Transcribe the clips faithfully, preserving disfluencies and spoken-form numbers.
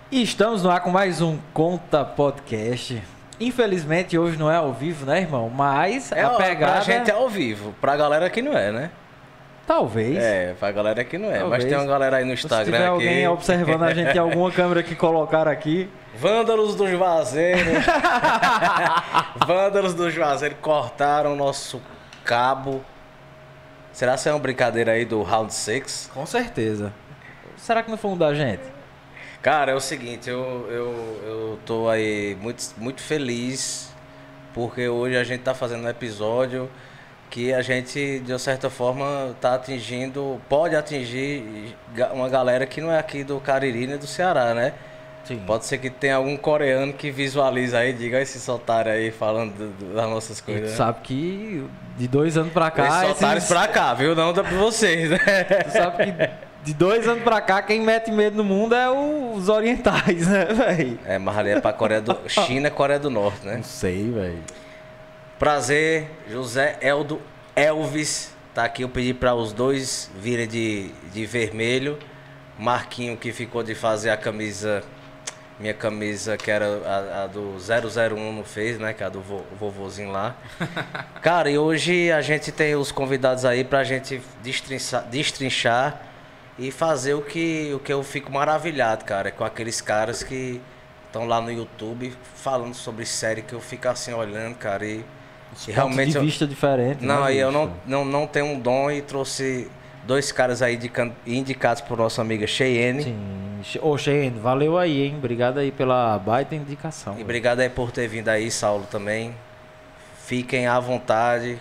E estamos no ar com mais um Conta Podcast. Infelizmente hoje não é ao vivo, né, irmão? Mas é, a pegada... Pra gente é ao vivo, pra galera que não é, né? Talvez. É, pra galera que não é. Talvez. Mas tem uma galera aí no Instagram. Se tiver aqui. alguém observando a gente em alguma câmera que colocaram aqui... Vândalos do Juazeiro. Vândalos do Juazeiro cortaram o nosso cabo. Será que é uma brincadeira aí do Round seis? Com certeza. Será que não foi um da gente? Cara, é o seguinte, eu, eu, eu tô aí muito, muito feliz porque hoje a gente tá fazendo um episódio que a gente, de uma certa forma, tá atingindo, pode atingir uma galera que não é aqui do Cariri nem do Ceará, né? Sim. Pode ser que tenha algum coreano que visualiza aí, diga esses otários aí falando do, do, das nossas coisas. Tu né? sabe que de dois anos pra cá... Esses otários esses... pra cá, viu? Não dá pra vocês, né? Tu sabe que de dois anos pra cá, quem mete medo no mundo é os orientais, né, velho? É, mas ali é pra Coreia do... China e Coreia do Norte, né? Não sei, velho. Prazer, José Eldo Elvis. Tá aqui, eu pedi para os dois virem de, de vermelho. Marquinho que ficou de fazer a camisa, minha camisa que era a, a do zero zero um não fez, né? Que é a do vo, vovozinho lá. Cara, e hoje a gente tem os convidados aí pra gente destrinchar, destrinchar e fazer o que, o que eu fico maravilhado, cara, com aqueles caras que estão lá no YouTube falando sobre série que eu fico assim olhando, cara, e... E realmente de vista eu... diferente. Não, né, aí eu não, não, não tenho um dom e trouxe dois caras aí de can... indicados por nossa amiga Cheyenne. Sim. Ô, Cheyenne, valeu aí, hein? Obrigado aí pela baita indicação. E velho. obrigado aí por ter vindo aí, Saulo, também. Fiquem à vontade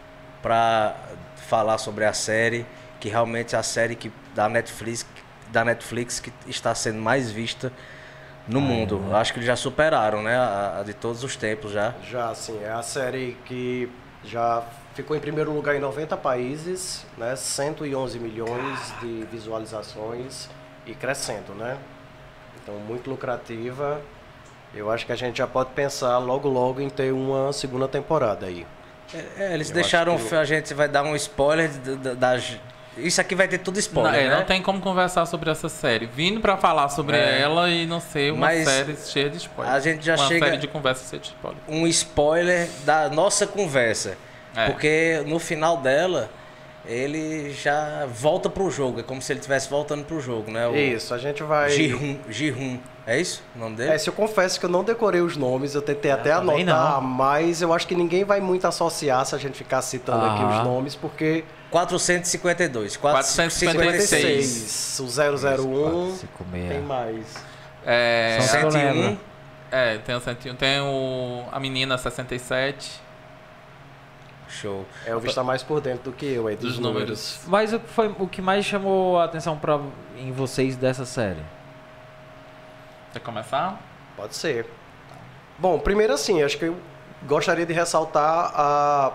para falar sobre a série, que realmente é a série que, da, Netflix, da Netflix que está sendo mais vista no ah, mundo. É, né? Acho que eles já superaram, né? A, a de todos os tempos já. Já, sim. É a série que já ficou em primeiro lugar em noventa países, né? cento e onze milhões de visualizações e crescendo, né? Então, muito lucrativa. Eu acho que a gente já pode pensar logo, logo em ter uma segunda temporada aí. É, é, eles Eu deixaram... Que... A gente vai dar um spoiler das... Da, Isso aqui vai ter tudo spoiler, não, é, né? Não tem como conversar sobre essa série. Vindo pra falar sobre é. ela e não ser uma Mas série cheia de spoiler. A gente já uma chega... Uma série de conversa cheia de spoiler. Um spoiler da nossa conversa. É. Porque no final dela, ele já volta pro jogo. É como se ele estivesse voltando pro jogo, né? O isso, a gente vai... Ji-Hoon. Ji-Hoon. É isso o nome dele? É, se eu confesso que eu não decorei os nomes, eu tentei eu até anotar, não. Mas eu acho que ninguém vai muito associar se a gente ficar citando ah. aqui os nomes, porque... quatrocentos e cinquenta e dois. quatrocentos e cinquenta e seis. O zero zero um tem mais. É, cento e um. É, tem o cento e um. Tem o, a menina sessenta e sete. Show. Elvis está mais por dentro do que eu aí dos, dos números. números. Mas o que foi o que mais chamou a atenção pra, em vocês dessa série? Quer começar? Pode ser. Bom, primeiro assim, acho que eu gostaria de ressaltar a,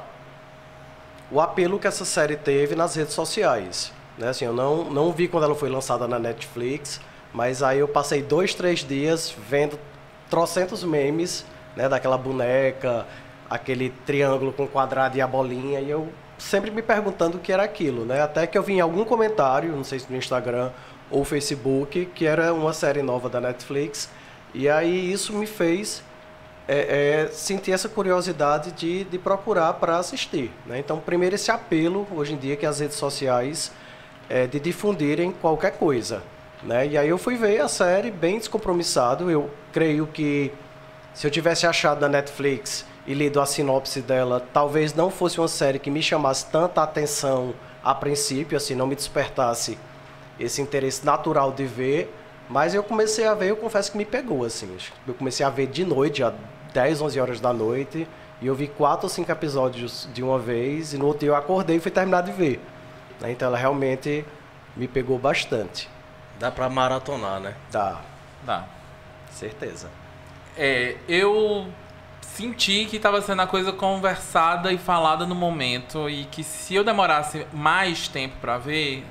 o apelo que essa série teve nas redes sociais. Né? Assim, eu não, não vi quando ela foi lançada na Netflix, mas aí eu passei dois, três dias vendo trocentos memes, né, daquela boneca, aquele triângulo com quadrado e a bolinha, e eu sempre me perguntando o que era aquilo, né? Até que eu vi em algum comentário, não sei se no Instagram ou Facebook, que era uma série nova da Netflix, e aí isso me fez é, é, sentir essa curiosidade de, de procurar para assistir, né? Então, primeiro esse apelo, hoje em dia, que as redes sociais é, de difundirem qualquer coisa, né? E aí eu fui ver a série bem descompromissado. Eu creio que se eu tivesse achado na Netflix e lido a sinopse dela, talvez não fosse uma série que me chamasse tanta atenção a princípio, assim, não me despertasse esse interesse natural de ver, mas eu comecei a ver, eu confesso que me pegou, assim. Eu comecei a ver de noite, às dez, onze horas da noite, e eu vi quatro ou cinco episódios de uma vez, e no outro dia eu acordei e fui terminar de ver. Então ela realmente me pegou bastante. Dá pra maratonar, né? Dá. Dá. Certeza. É, eu senti que estava sendo a coisa conversada e falada no momento, e que se eu demorasse mais tempo para ver,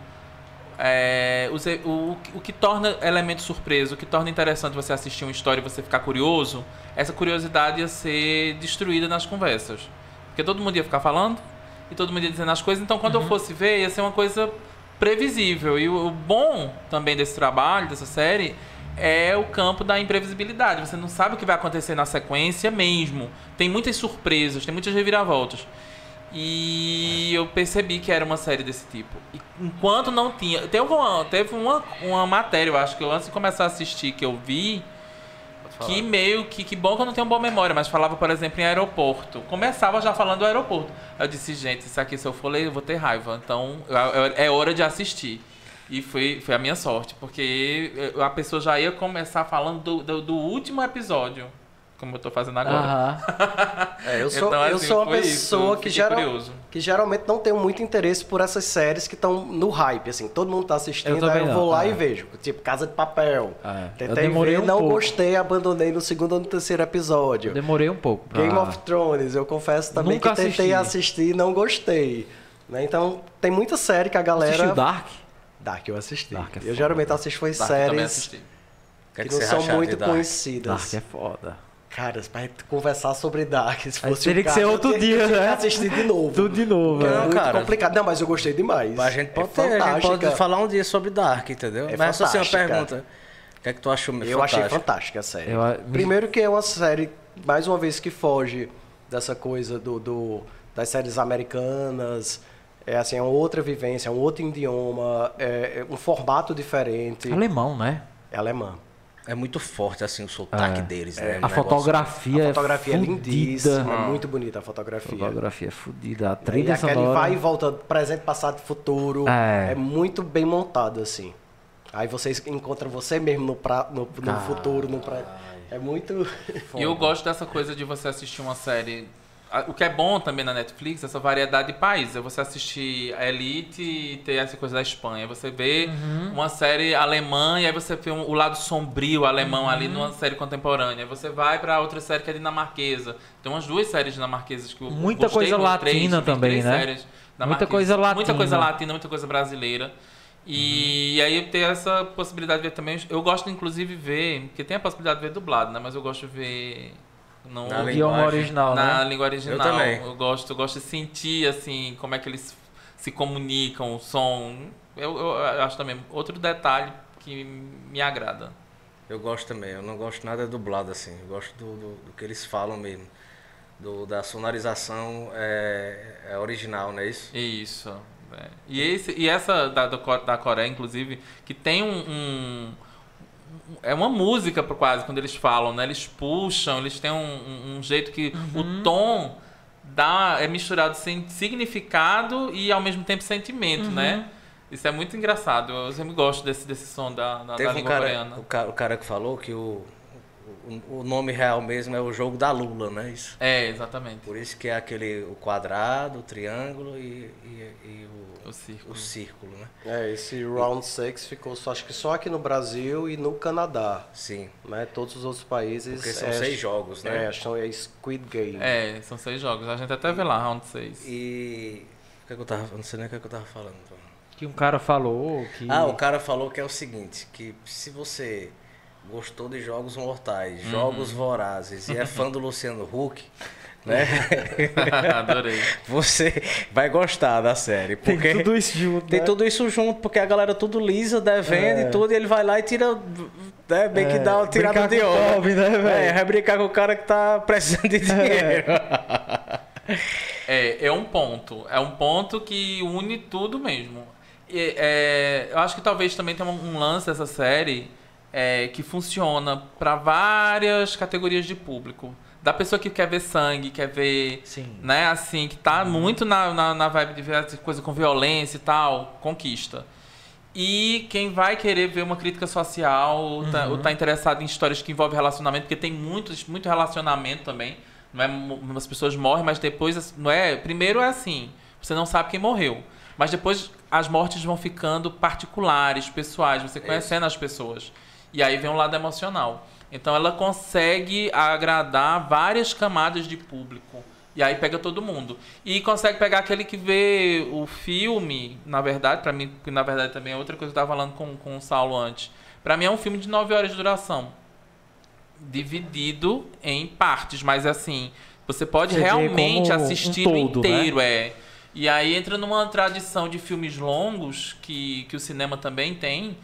é, o, o, o que torna elemento surpresa, o que torna interessante você assistir uma história e você ficar curioso, essa curiosidade ia ser destruída nas conversas. Porque todo mundo ia ficar falando e todo mundo ia dizendo as coisas, então quando uhum. eu fosse ver, ia ser uma coisa previsível. E o, o bom também desse trabalho, dessa série, é o campo da imprevisibilidade. Você não sabe o que vai acontecer na sequência mesmo. Tem muitas surpresas, tem muitas reviravoltas. E eu percebi que era uma série desse tipo. E enquanto não tinha... Teve uma, teve uma, uma matéria, eu acho, que eu antes de começar a assistir, que eu vi, que meio que... Que bom que eu não tenho boa memória, mas falava, por exemplo, em aeroporto. Começava já falando do aeroporto. Eu disse, gente, isso aqui, se eu for ler, eu vou ter raiva. Então, é hora de assistir. E foi, foi a minha sorte, porque a pessoa já ia começar falando do, do, do último episódio, como eu tô fazendo agora. Uhum. É, eu sou, então, assim, eu sou uma pessoa isso, que, geral, que geralmente não tem muito interesse por essas séries que estão no hype, assim, todo mundo tá assistindo, eu aí eu vou não, lá é. e vejo, tipo Casa de Papel. É. Tentei ver, um não pouco. gostei, abandonei no segundo ou no terceiro episódio. Eu demorei um pouco. Pra... Game of Thrones, eu confesso também Nunca que tentei assistir e não gostei. Né? Então, tem muita série que a galera... Assistiu Dark? Dark eu assisti. Dark é eu foda, geralmente assisto foi Dark séries que, que, que não são muito conhecidas. Dark é foda. Cara, pra gente conversar sobre Dark, se fosse teria o que caso, ser outro eu dia, né? assistir de novo. Tudo de novo. É né? muito cara, complicado. Não, mas eu gostei demais. A gente pode, é ter, a gente pode fantástica. falar um dia sobre Dark, entendeu? É mas só assim, uma fantástica. pergunta. O que é que tu achou? Eu fantástica? achei fantástica a série. Eu, Primeiro que é uma série, mais uma vez, que foge dessa coisa do, do, das séries americanas. É assim, é uma outra vivência, é um outro idioma, é, é um formato diferente. Alemão, né? É alemã. É muito forte, assim, o sotaque É. deles, É. né? A O negócio- fotografia, A fotografia é, é lindíssima, fudida. é muito bonita a fotografia. A fotografia é fodida. A E trilha aquele sonora... vai e volta, presente, passado, futuro. É. É muito bem montado, assim. Aí você encontra você mesmo no, pra, no, no Ah. futuro. No pra... É muito... E eu gosto dessa coisa de você assistir uma série... O que é bom também na Netflix, essa variedade de países. É você assistir a Elite e ter essa coisa da Espanha. Você vê Uhum. uma série alemã e aí você vê um, o lado sombrio alemão Uhum. ali numa série contemporânea. Aí você vai pra outra série que é dinamarquesa. Tem umas duas séries dinamarquesas que eu Muita gostei coisa muito, três, latina vi também, três né? séries Muita dinamarquesas. coisa latina. Muita coisa latina, muita coisa brasileira. E, aí ter essa possibilidade de ver também. Eu gosto, inclusive, ver, porque tem a possibilidade de ver dublado, né? Mas eu gosto de ver no Na O idioma linguagem. original, na né? língua original. Eu também. Eu gosto, eu gosto de sentir assim como é que eles se comunicam, o som. Eu, eu, eu acho também outro detalhe que me agrada. Eu gosto também, eu não gosto nada dublado, assim. Eu gosto do, do, do que eles falam mesmo. Do, da sonorização é, é original, não é isso? Isso. É. E, esse, e essa da, do Co- da Coreia, inclusive, que tem um, um- é uma música quase quando eles falam, né? Eles puxam, eles têm um, um- um jeito que o tom dá, é misturado sem significado e ao mesmo tempo sentimento, né? Isso é muito engraçado. Eu sempre gosto desse, desse som da, da, Teve da um língua cara, coreana. o, cara, o cara que falou que o, o, o nome real mesmo é o jogo da Lula, não é isso? É, exatamente. Por isso que é aquele o quadrado, o triângulo e, e, e o, O círculo. o círculo, né? É, esse Round seis ficou só, acho que só aqui no Brasil e no Canadá. Sim. Né? Todos os outros países... Porque são é, seis jogos, né? É, acho que é Squid Game. É, são seis jogos. A gente até vê lá, round seis. E. O que, é que eu tava. Eu não sei nem o que, é que eu tava falando. Então. Que um cara falou que... Ah, o cara falou que é o seguinte, que se você gostou de Jogos Mortais, Uhum. Jogos Vorazes e é fã do Luciano Huck, né? Adorei. Você vai gostar da série. Tem Porque tudo isso junto, tem né? tudo isso junto, porque a galera tudo lisa, devendo É. e tudo, e ele vai lá e tira, né, bem que É, dá uma tirada brincar de com o onda. pobre, né, velho? É, vai brincar com o cara que tá precisando de dinheiro. É, é um ponto. É um ponto que une tudo mesmo. E, é, eu acho que talvez também tenha um, um lance dessa série é, que funciona para várias categorias de público. Da pessoa que quer ver sangue, quer ver, Sim. né, assim, que tá muito na, na, na vibe de ver essa coisa com violência e tal, conquista. E quem vai querer ver uma crítica social, ou tá, ou tá interessado em histórias que envolvem relacionamento, porque tem muitos, muito relacionamento também. Não é, mo- as pessoas morrem, mas depois não é. Primeiro é assim, você não sabe quem morreu, mas depois as mortes vão ficando particulares, pessoais, você conhecendo as pessoas. E aí vem um lado emocional. Então ela consegue agradar várias camadas de público. E aí pega todo mundo. E consegue pegar aquele que vê o filme, na verdade, pra mim, que na verdade também é outra coisa que eu tava falando com, com o Saulo antes. Pra mim é um filme de nove horas de duração. Dividido em partes, mas assim, você pode Você vê realmente como um assistir todo, o inteiro, é. E aí entra numa tradição de filmes longos, que, que o cinema também tem,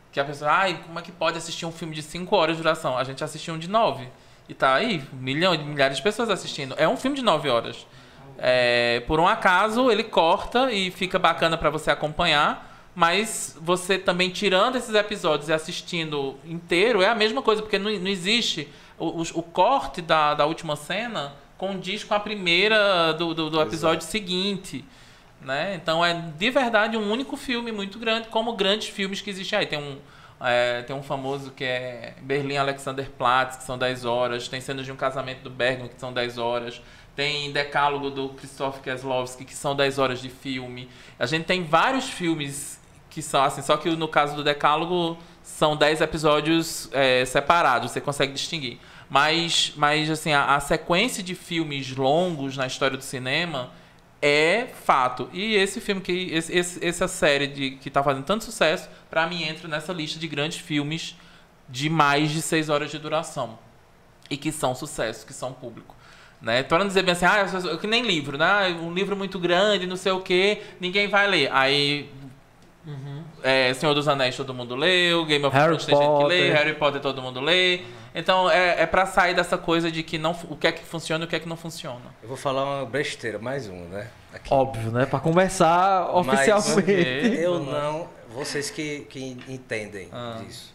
Que a pessoa, ai, como é que pode assistir um filme de cinco horas de duração? A gente assistiu um de nove. E tá aí, milhões, milhares de pessoas assistindo. É um filme de nove horas. É, por um acaso, ele corta e fica bacana pra você acompanhar, mas você também tirando esses episódios e assistindo inteiro é a mesma coisa, porque não, não existe... O, o, o corte da, da última cena condiz com a primeira do, do, do episódio Exato. seguinte. Né? Então é de verdade um único filme muito grande, como grandes filmes que existem aí. Tem um... É, tem um famoso que é Berlim Alexanderplatz, que são dez horas. Tem Cenas de um Casamento do Bergman, que são dez horas. Tem Decálogo do Krzysztof Kieslowski, que são dez horas de filme. A gente tem vários filmes que são assim, só que no caso do Decálogo são dez episódios é, separados, você consegue distinguir. Mas, mas assim, a, a sequência de filmes longos na história do cinema é fato. E esse filme, que esse, esse, essa série de, que está fazendo tanto sucesso, para mim entra nessa lista de grandes filmes de mais de seis horas de duração. E que são sucesso, que são público. Né? Para não dizer bem assim, ah, que nem livro, né? Um livro muito grande, não sei o quê, ninguém vai ler. Aí, uhum. é, Senhor dos Anéis todo mundo leu, Game of Thrones tem gente que lê, Harry Potter todo mundo lê. Uhum. Então é, é para sair dessa coisa de que não, o que é que funciona e o que é que não funciona. Eu vou falar uma besteira, mais uma, né? Aqui. Óbvio, né? Para começar oficialmente. Mas eu não, vocês que, que entendem ah. disso.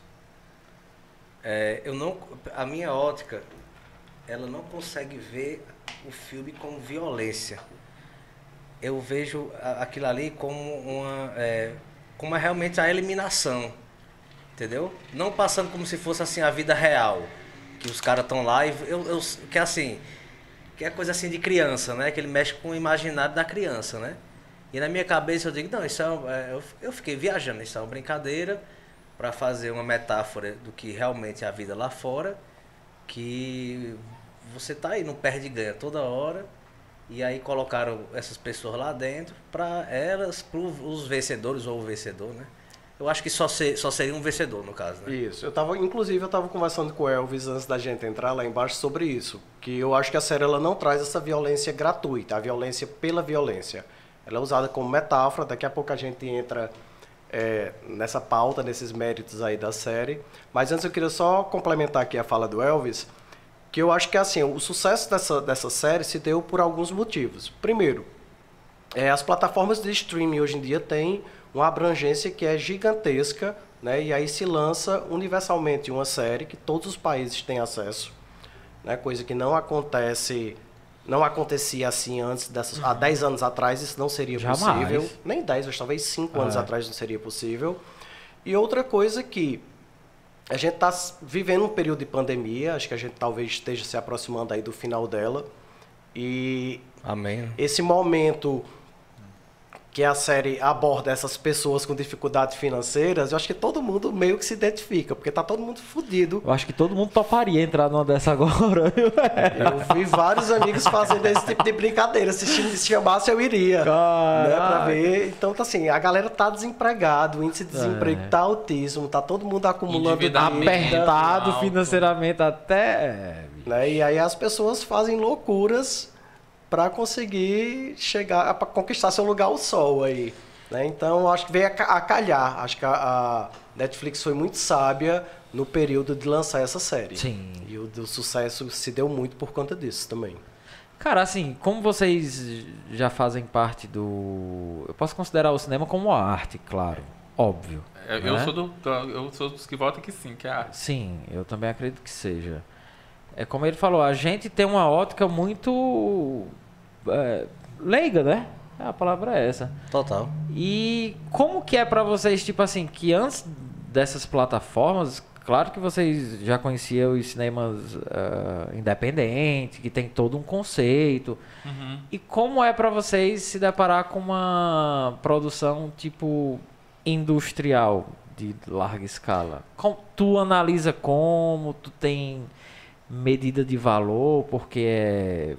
É, eu não, a minha ótica, ela não consegue ver o filme como violência. Eu vejo aquilo ali como uma, é, como é realmente a eliminação, entendeu? Não passando como se fosse assim a vida real, que os caras estão lá e eu, eu que é assim, que é coisa assim de criança, né? Que ele mexe com o imaginário da criança, né? E na minha cabeça eu digo, não, isso é, é eu, eu fiquei viajando, isso é uma brincadeira para fazer uma metáfora do que realmente é a vida lá fora, que você tá aí, não perde e ganha toda hora, e aí colocaram essas pessoas lá dentro para elas, para os vencedores ou o vencedor, né? Eu acho que só, ser, só seria um vencedor, no caso, né? Isso. Eu tava, inclusive, eu estava conversando com o Elvis antes da gente entrar lá embaixo sobre isso, que eu acho que a série ela não traz essa violência gratuita, a violência pela violência. Ela é usada como metáfora, daqui a pouco a gente entra é, nessa pauta, nesses méritos aí da série. Mas antes eu queria só complementar aqui a fala do Elvis, que eu acho que assim, o sucesso dessa, dessa série se deu por alguns motivos. Primeiro, é, as plataformas de streaming hoje em dia têm uma abrangência que é gigantesca, né? E aí se lança universalmente uma série que todos os países têm acesso, né? Coisa que não acontece, não acontecia assim antes dessas, uhum. há dez anos atrás isso não seria Jamais. possível, nem dez, mas talvez cinco é. anos atrás não seria possível. E outra coisa que a gente está vivendo um período de pandemia, acho que a gente talvez esteja se aproximando aí do final dela. E Amém. Esse momento que a série aborda essas pessoas com dificuldades financeiras, eu acho que todo mundo meio que se identifica, porque tá todo mundo fudido. Eu acho que todo mundo toparia entrar numa dessa agora. Eu vi vários amigos fazendo esse tipo de brincadeira. Se chamasse, eu iria. Né, pra ver. Então, tá assim, a galera tá desempregada, o índice de desemprego é. tá altíssimo, tá todo mundo acumulando dívida. Apertado financeiramente até... Né, e aí as pessoas fazem loucuras para conseguir chegar, para conquistar seu lugar ao sol aí, né? Então, acho que veio a calhar. Acho que a, a Netflix foi muito sábia no período de lançar essa série. Sim. E o, o sucesso se deu muito por conta disso também. Cara, assim, como vocês já fazem parte do... Eu posso considerar o cinema como arte, claro. Óbvio. Eu, né? eu, sou, do, eu sou dos que votam que sim, que é arte. Sim, eu também acredito que seja. É como ele falou, a gente tem uma ótica muito... É, leiga, né? A palavra é essa. Total. E como que é pra vocês, tipo assim, que antes dessas plataformas, claro que vocês já conheciam os cinemas uh, independentes, que tem todo um conceito. Uhum. E como é pra vocês se deparar com uma produção tipo industrial de larga escala? Como, tu analisa como, tu tem medida de valor, porque é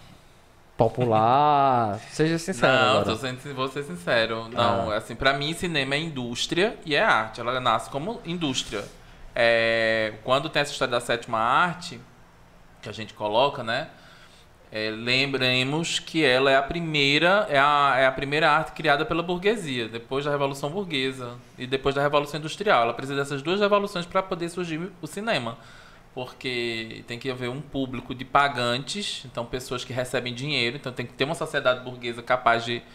popular, seja sincero. Não, agora. tô sendo, vou ser sincero. Não, ah. assim, pra mim cinema é indústria e é arte. Ela nasce como indústria. É, quando tem essa história da sétima arte, que a gente coloca, né? É, lembremos que ela é a primeira é a, é a primeira arte criada pela burguesia, depois da Revolução Burguesa e depois da Revolução Industrial. Ela precisa dessas duas revoluções para poder surgir o cinema, porque tem que haver um público de pagantes, então pessoas que recebem dinheiro, então tem que ter uma sociedade burguesa capaz de,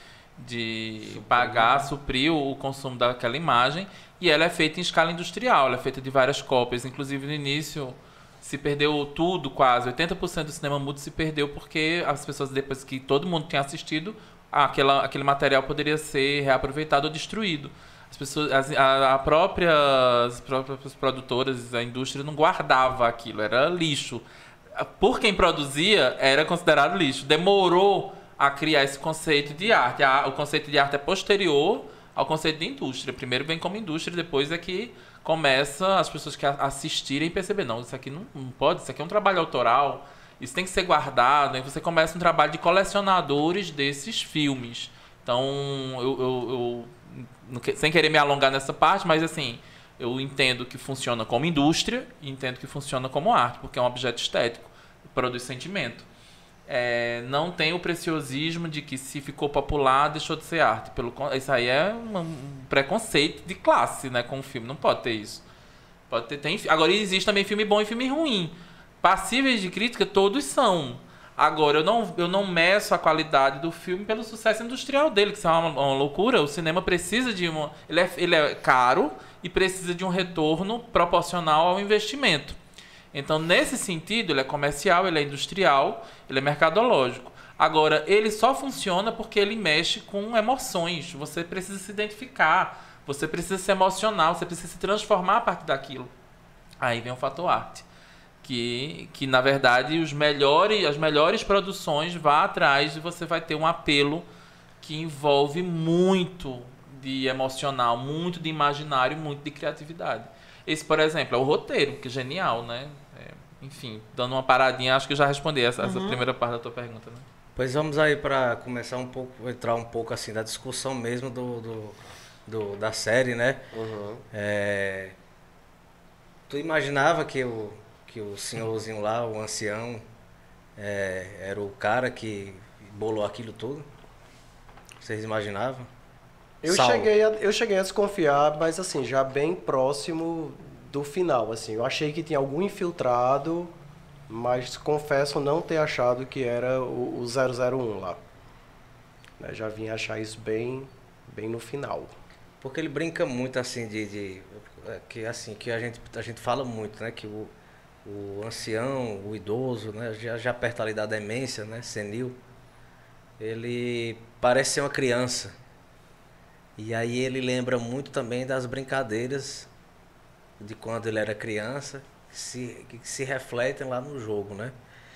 de pagar, suprir o, o consumo daquela imagem, e ela é feita em escala industrial, ela é feita de várias cópias, inclusive no início se perdeu tudo, quase oitenta por cento do cinema mudo se perdeu porque as pessoas, depois que todo mundo tinha assistido, aquela, aquele material poderia ser reaproveitado ou destruído. As pessoas, as, a, a própria, as próprias produtoras, a indústria não guardava aquilo, era lixo. Por quem produzia, era considerado lixo. Demorou a criar esse conceito de arte. A, o conceito de arte é posterior ao conceito de indústria. Primeiro vem como indústria, depois é que começa as pessoas que assistirem e perceber, não, isso aqui não, não pode, isso aqui é um trabalho autoral, isso tem que ser guardado, aí você começa um trabalho de colecionadores desses filmes. Então, eu, eu, eu sem querer me alongar nessa parte, mas assim, eu entendo que funciona como indústria e entendo que funciona como arte, porque é um objeto estético, produz sentimento. É, não tem o preciosismo de que se ficou popular, deixou de ser arte. Pelo, isso aí é um, um preconceito de classe, né, com o filme. Não pode ter isso. Pode ter, tem, agora, existe também filme bom e filme ruim. Passíveis de crítica, todos são. Agora, eu não, eu não meço a qualidade do filme pelo sucesso industrial dele, que isso é uma, uma loucura. O cinema precisa de uma... Ele é, ele é caro e precisa de um retorno proporcional ao investimento. Então, nesse sentido, ele é comercial, ele é industrial, ele é mercadológico. Agora, ele só funciona porque ele mexe com emoções. Você precisa se identificar, você precisa se emocionar, você precisa se transformar a partir daquilo. Aí vem o fator arte. Que, que na verdade, os melhores, as melhores produções vá atrás e você vai ter um apelo que envolve muito de emocional, muito de imaginário, muito de criatividade. Esse, por exemplo, é o roteiro, que é genial, né? É, enfim, dando uma paradinha, acho que eu já respondi essa, uhum. essa primeira parte da tua pergunta, né? Pois vamos aí para começar um pouco, entrar um pouco assim da discussão mesmo do, do, do da série, né? Uhum. É, tu imaginava que o, que o senhorzinho lá, o ancião, é, era o cara que bolou aquilo tudo? Vocês imaginavam? Eu cheguei, a, eu cheguei a desconfiar, mas assim, já bem próximo do final, assim. Eu achei que tinha algum infiltrado, mas confesso não ter achado que era o, o zero zero um lá. Né, já vim achar isso bem, bem no final. Porque ele brinca muito assim de... de que assim, que a gente, a gente fala muito, né? Que o, o ancião, o idoso, né? Já, já perto ali da demência, né? Senil. Ele parece ser uma criança. E aí ele lembra muito também das brincadeiras de quando ele era criança, que se, que se refletem lá no jogo, né?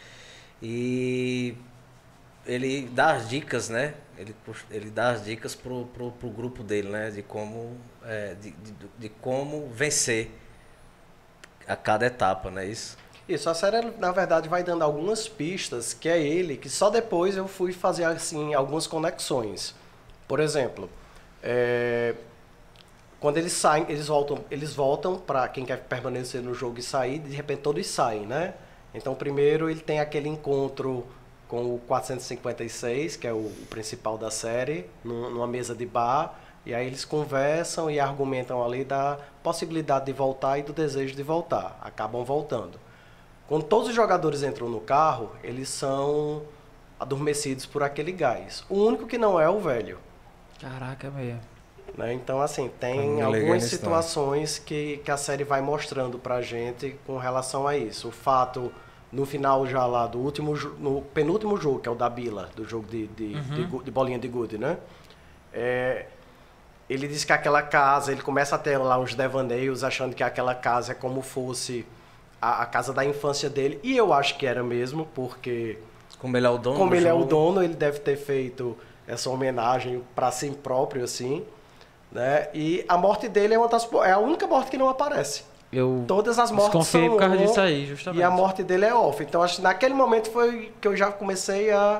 E ele dá as dicas, né? Ele, ele dá as dicas pro, pro, pro grupo dele, né? De como, é, de, de, de como vencer a cada etapa, não é isso? Isso, a série, na verdade, vai dando algumas pistas, que é ele, que só depois eu fui fazer, assim, algumas conexões. Por exemplo... É, quando eles saem, eles voltam, eles voltam para quem quer permanecer no jogo e sair, de repente todos saem, né? Então, primeiro ele tem aquele encontro com o quatrocentos e cinquenta e seis, que é o, o principal da série, numa mesa de bar, e aí eles conversam e argumentam ali da possibilidade de voltar e do desejo de voltar. Acabam voltando. Quando todos os jogadores entram no carro, eles são adormecidos por aquele gás. O único que não é o velho. Caraca, meio. Né? Então, assim, tem algumas situações que, que a série vai mostrando pra gente com relação a isso. O fato, no final já lá do último, no penúltimo jogo, que é o da Bila, do jogo de, de, uhum. de, de bolinha de gude, né? É, ele diz que aquela casa, ele começa a ter lá uns devaneios, achando que aquela casa é como fosse a, a casa da infância dele. E eu acho que era mesmo, porque... Como ele é o dono Como do ele jogo. é o dono, ele deve ter feito... essa homenagem para si próprio, assim, né? E a morte dele é, uma das, é a única morte que não aparece. Eu Todas as mortes são por causa on, disso aí, justamente. E a morte dele é off. Então, acho que naquele momento foi que eu já comecei a...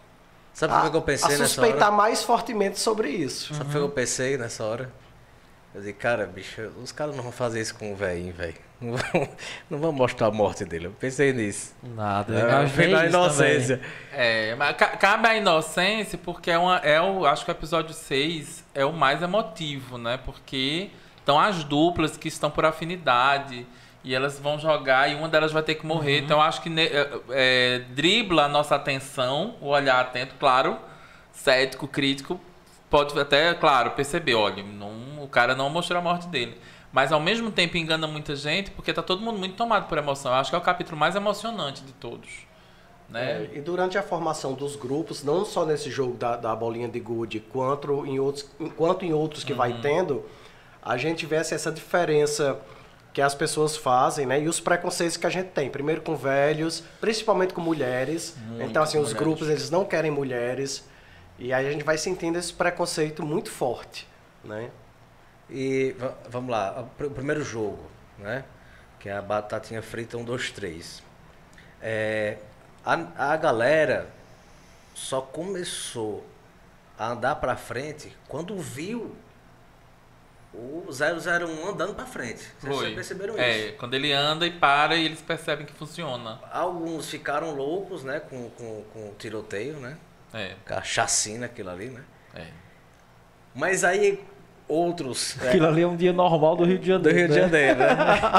Sabe o que eu pensei a nessa hora? suspeitar mais fortemente sobre isso. Sabe o uhum. que eu pensei nessa hora? Eu disse, cara, bicho, os caras não vão fazer isso com o velhinho, velho. Não vão, não vão mostrar a morte dele. Eu pensei nisso. Nada, eu É, imaginei na isso inocência. também. É, mas ca- cabe a inocência porque é, uma, é o, acho que o episódio seis é o mais emotivo, né? Porque estão as duplas que estão por afinidade e elas vão jogar e uma delas vai ter que morrer. Então acho que ne- é, é, dribla a nossa atenção, o olhar atento, claro, cético, crítico, pode até, claro, perceber, olha, não, o cara não mostrou a morte dele. Mas ao mesmo tempo engana muita gente porque tá todo mundo muito tomado por emoção. Eu acho que é o capítulo mais emocionante de todos. Né? É, e durante a formação dos grupos, não só nesse jogo da, da bolinha de gude, quanto em outros, quanto em outros que vai tendo, a gente vê essa diferença que as pessoas fazem, né? E os preconceitos que a gente tem. Primeiro com velhos, principalmente com mulheres. Muito então, assim, os mulheres. grupos, eles não querem mulheres. E aí a gente vai sentindo esse preconceito muito forte, né? E va- vamos lá, o primeiro jogo, né? Que é a batatinha frita um, dois, três. É, a, a galera só começou a andar pra frente quando viu o zero zero um andando pra frente. Vocês Foi. já perceberam É, isso? quando ele anda e para e eles percebem que funciona. Alguns ficaram loucos, né? Com, com, com o tiroteio, né? É, Com a chacina, aquilo ali, né? é. Mas aí outros... é, Aquilo ali é um dia normal do Rio de do Janeiro. Rio de né? Janeiro, né?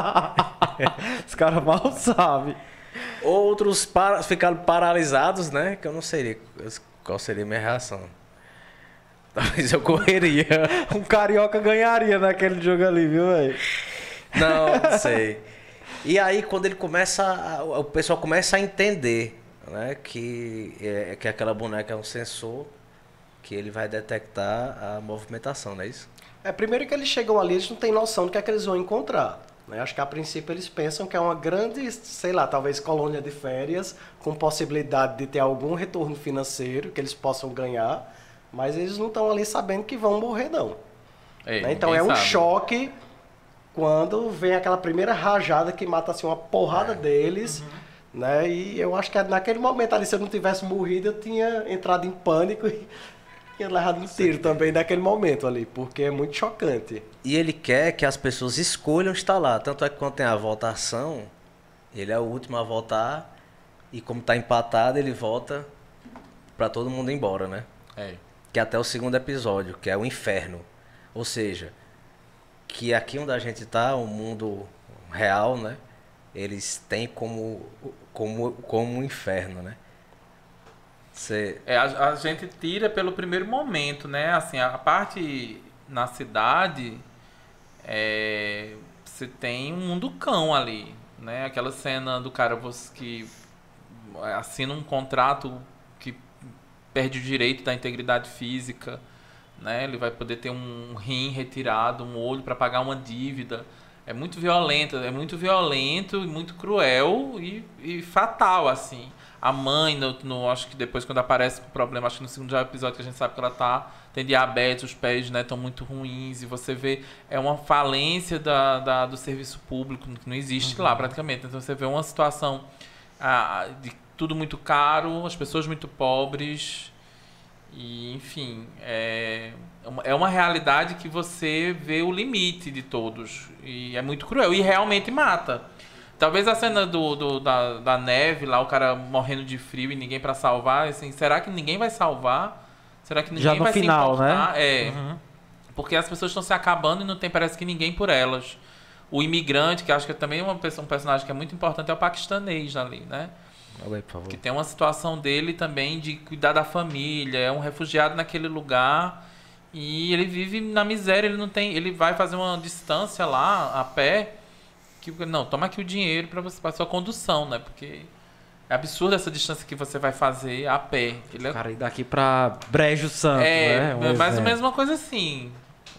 Os caras mal sabem. Outros para, ficaram paralisados, né? Que eu não sei qual seria a minha reação. Talvez eu correria. Um carioca ganharia naquele jogo ali, viu, velho? Não, não sei. E aí quando ele começa, a- o pessoal começa a entender, né? Que, é, que aquela boneca é um sensor que ele vai detectar a movimentação, não é isso? É, primeiro que eles chegam ali, eles não têm noção do que é que eles vão encontrar. Né? Acho que a princípio eles pensam que é uma grande, sei lá, talvez colônia de férias, com possibilidade de ter algum retorno financeiro que eles possam ganhar, mas eles não estão ali sabendo que vão morrer, não. É, Né? Então é ninguém um sabe. choque quando vem aquela primeira rajada que mata assim, uma porrada É. deles. Uhum. Né? E eu acho que naquele momento ali, se eu não tivesse morrido, eu tinha entrado em pânico e tinha levado um tiro também naquele momento ali, porque é muito chocante. E ele quer que as pessoas escolham estar lá. Tanto é que quando tem a votação, ele é o último a votar. E como está empatado, ele vota para todo mundo ir embora, né? É. Que é até o segundo episódio, que é o inferno. Ou seja, que aqui onde a gente tá, o mundo real, né? Eles têm como, como, como um inferno, né? Você... É, a, a gente tira pelo primeiro momento, né? Assim, a parte na cidade, é, você tem um mundo cão ali, né? Aquela cena do cara você que assina um contrato que perde o direito da integridade física, né? Ele vai poder ter um rim retirado, um olho para pagar uma dívida. É muito violento, é muito violento e muito cruel e, e fatal, assim. A mãe, no, no- acho que depois quando aparece o problema, acho que no segundo episódio que a gente sabe que ela tá, tem diabetes, os pés, né, estão muito ruins e você vê, é uma falência da, da- do serviço público que não existe lá praticamente. Então você vê uma situação ah, de tudo muito caro, as pessoas muito pobres e, enfim, é uma, é uma realidade que você vê o limite de todos e é muito cruel e realmente mata. Talvez a cena do, do- da, da neve lá, o cara morrendo de frio e ninguém pra salvar, assim, será que ninguém vai salvar? Será que ninguém Já no vai final, se importar? né? É, Uhum. porque as pessoas estão se acabando e não tem, parece que ninguém por elas. O imigrante, que acho que é também uma pessoa, um personagem que é muito importante, é o paquistanês ali, né? Olha aí, por favor. Que tem uma situação dele também de cuidar da família, é um refugiado naquele lugar e ele vive na miséria, ele não tem, ele vai fazer uma distância lá a pé, que não, toma aqui o dinheiro para você para sua condução, né? Porque é absurdo essa distância que você vai fazer a pé. Ele é, Cara, e daqui pra Brejo Santo, é, né? Um mais ou exemplo. menos uma coisa assim.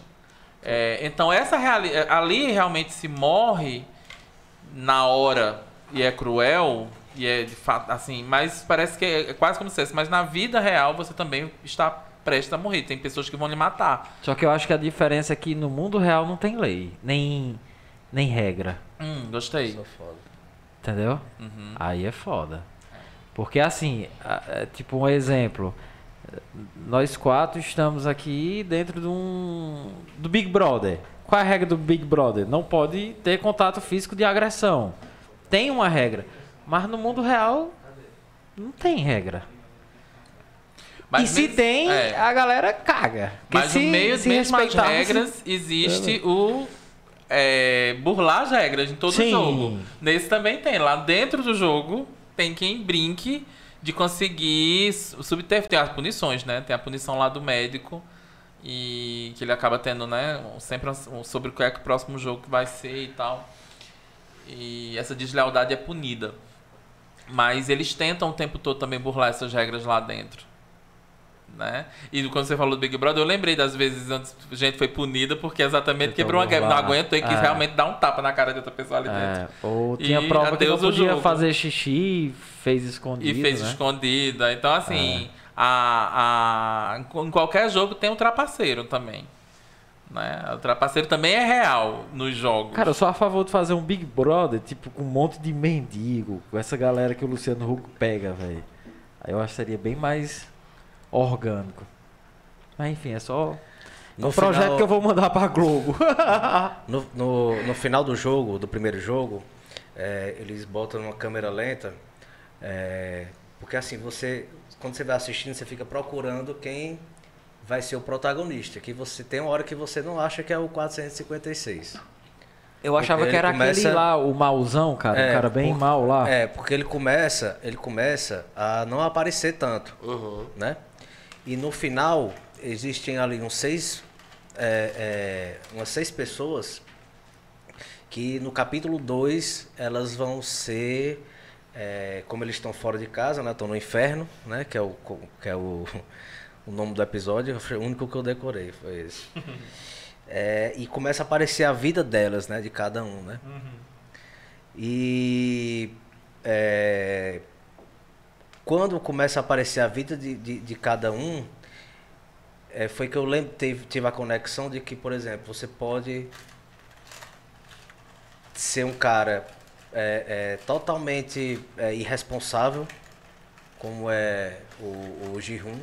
É, então essa reali ali realmente se morre na hora e é cruel e é de fato assim, mas parece que é, é quase como se fosse, mas na vida real você também está prestes a morrer. Tem pessoas que vão lhe matar. Só que eu acho que a diferença é que no mundo real não tem lei, nem, nem regra, Hum, gostei. Sou foda. entendeu? Uhum. Aí é foda. Porque assim, a- é, tipo um exemplo, nós quatro estamos aqui dentro de um do Big Brother, Qual é a regra do Big Brother? Não pode ter contato físico de agressão. Tem uma regra. Mas no mundo real, não tem regra. Mas e se mesmo- tem, é. a galera caga. Porque Mas se, no meio se mesmo das respeitar, regras, existe o é, burlar as regras em todo Sim. jogo. Nesse também tem. Lá dentro do jogo, tem quem brinque de conseguir subter. Tem as punições, né? Tem a punição lá do médico. E que ele acaba tendo, né? Sempre um- sobre o que é que o próximo jogo vai ser e tal. E essa deslealdade é punida. Mas eles tentam o tempo todo também burlar essas regras lá dentro. Né? E quando você falou do Big Brother, eu lembrei das vezes onde a gente foi punida porque exatamente Tentou quebrou uma quebra. Não burlar. aguentou e quis É. realmente dar um tapa na cara de outra pessoa ali dentro. É, ou tinha E prova que não adeus o podia jogo. fazer xixi e fez escondido, E fez né? escondida. Então, assim, a, a, em qualquer jogo tem um trapaceiro também. Né? O trapaceiro também é real nos jogos. Cara, eu sou a favor de fazer um Big Brother, tipo, com um monte de mendigo, com essa galera que o Luciano Huck pega, velho. Aí eu acho que seria bem mais orgânico. Mas enfim, é só No um projeto final- que eu vou mandar pra Globo. No, no, no final do jogo, do primeiro jogo, é, eles botam uma câmera lenta, é, porque assim, você, quando você vai assistindo, você fica procurando quem vai ser o protagonista, que você tem uma hora que você não acha que é o quatrocentos e cinquenta e seis. Eu achava Porque que era ele começa- aquele lá, o mauzão, cara, É, o cara bem por- mal lá. É, porque ele começa, ele começa a não aparecer tanto, né? E no final, existem ali uns seis, é, é, umas seis pessoas que no capítulo dois elas vão ser, é, como eles estão fora de casa, né? Estão no inferno, né? Que é o, que é o, o nome do episódio, foi o único que eu decorei, foi esse. É, e começa a aparecer a vida delas, né? De cada um, né? E é, quando começa a aparecer a vida de, de, de cada um, é, foi que eu lembro, tive, tive a conexão de que, por exemplo, você pode ser um cara é, é, totalmente é, irresponsável, como é o, o Ji-hoon,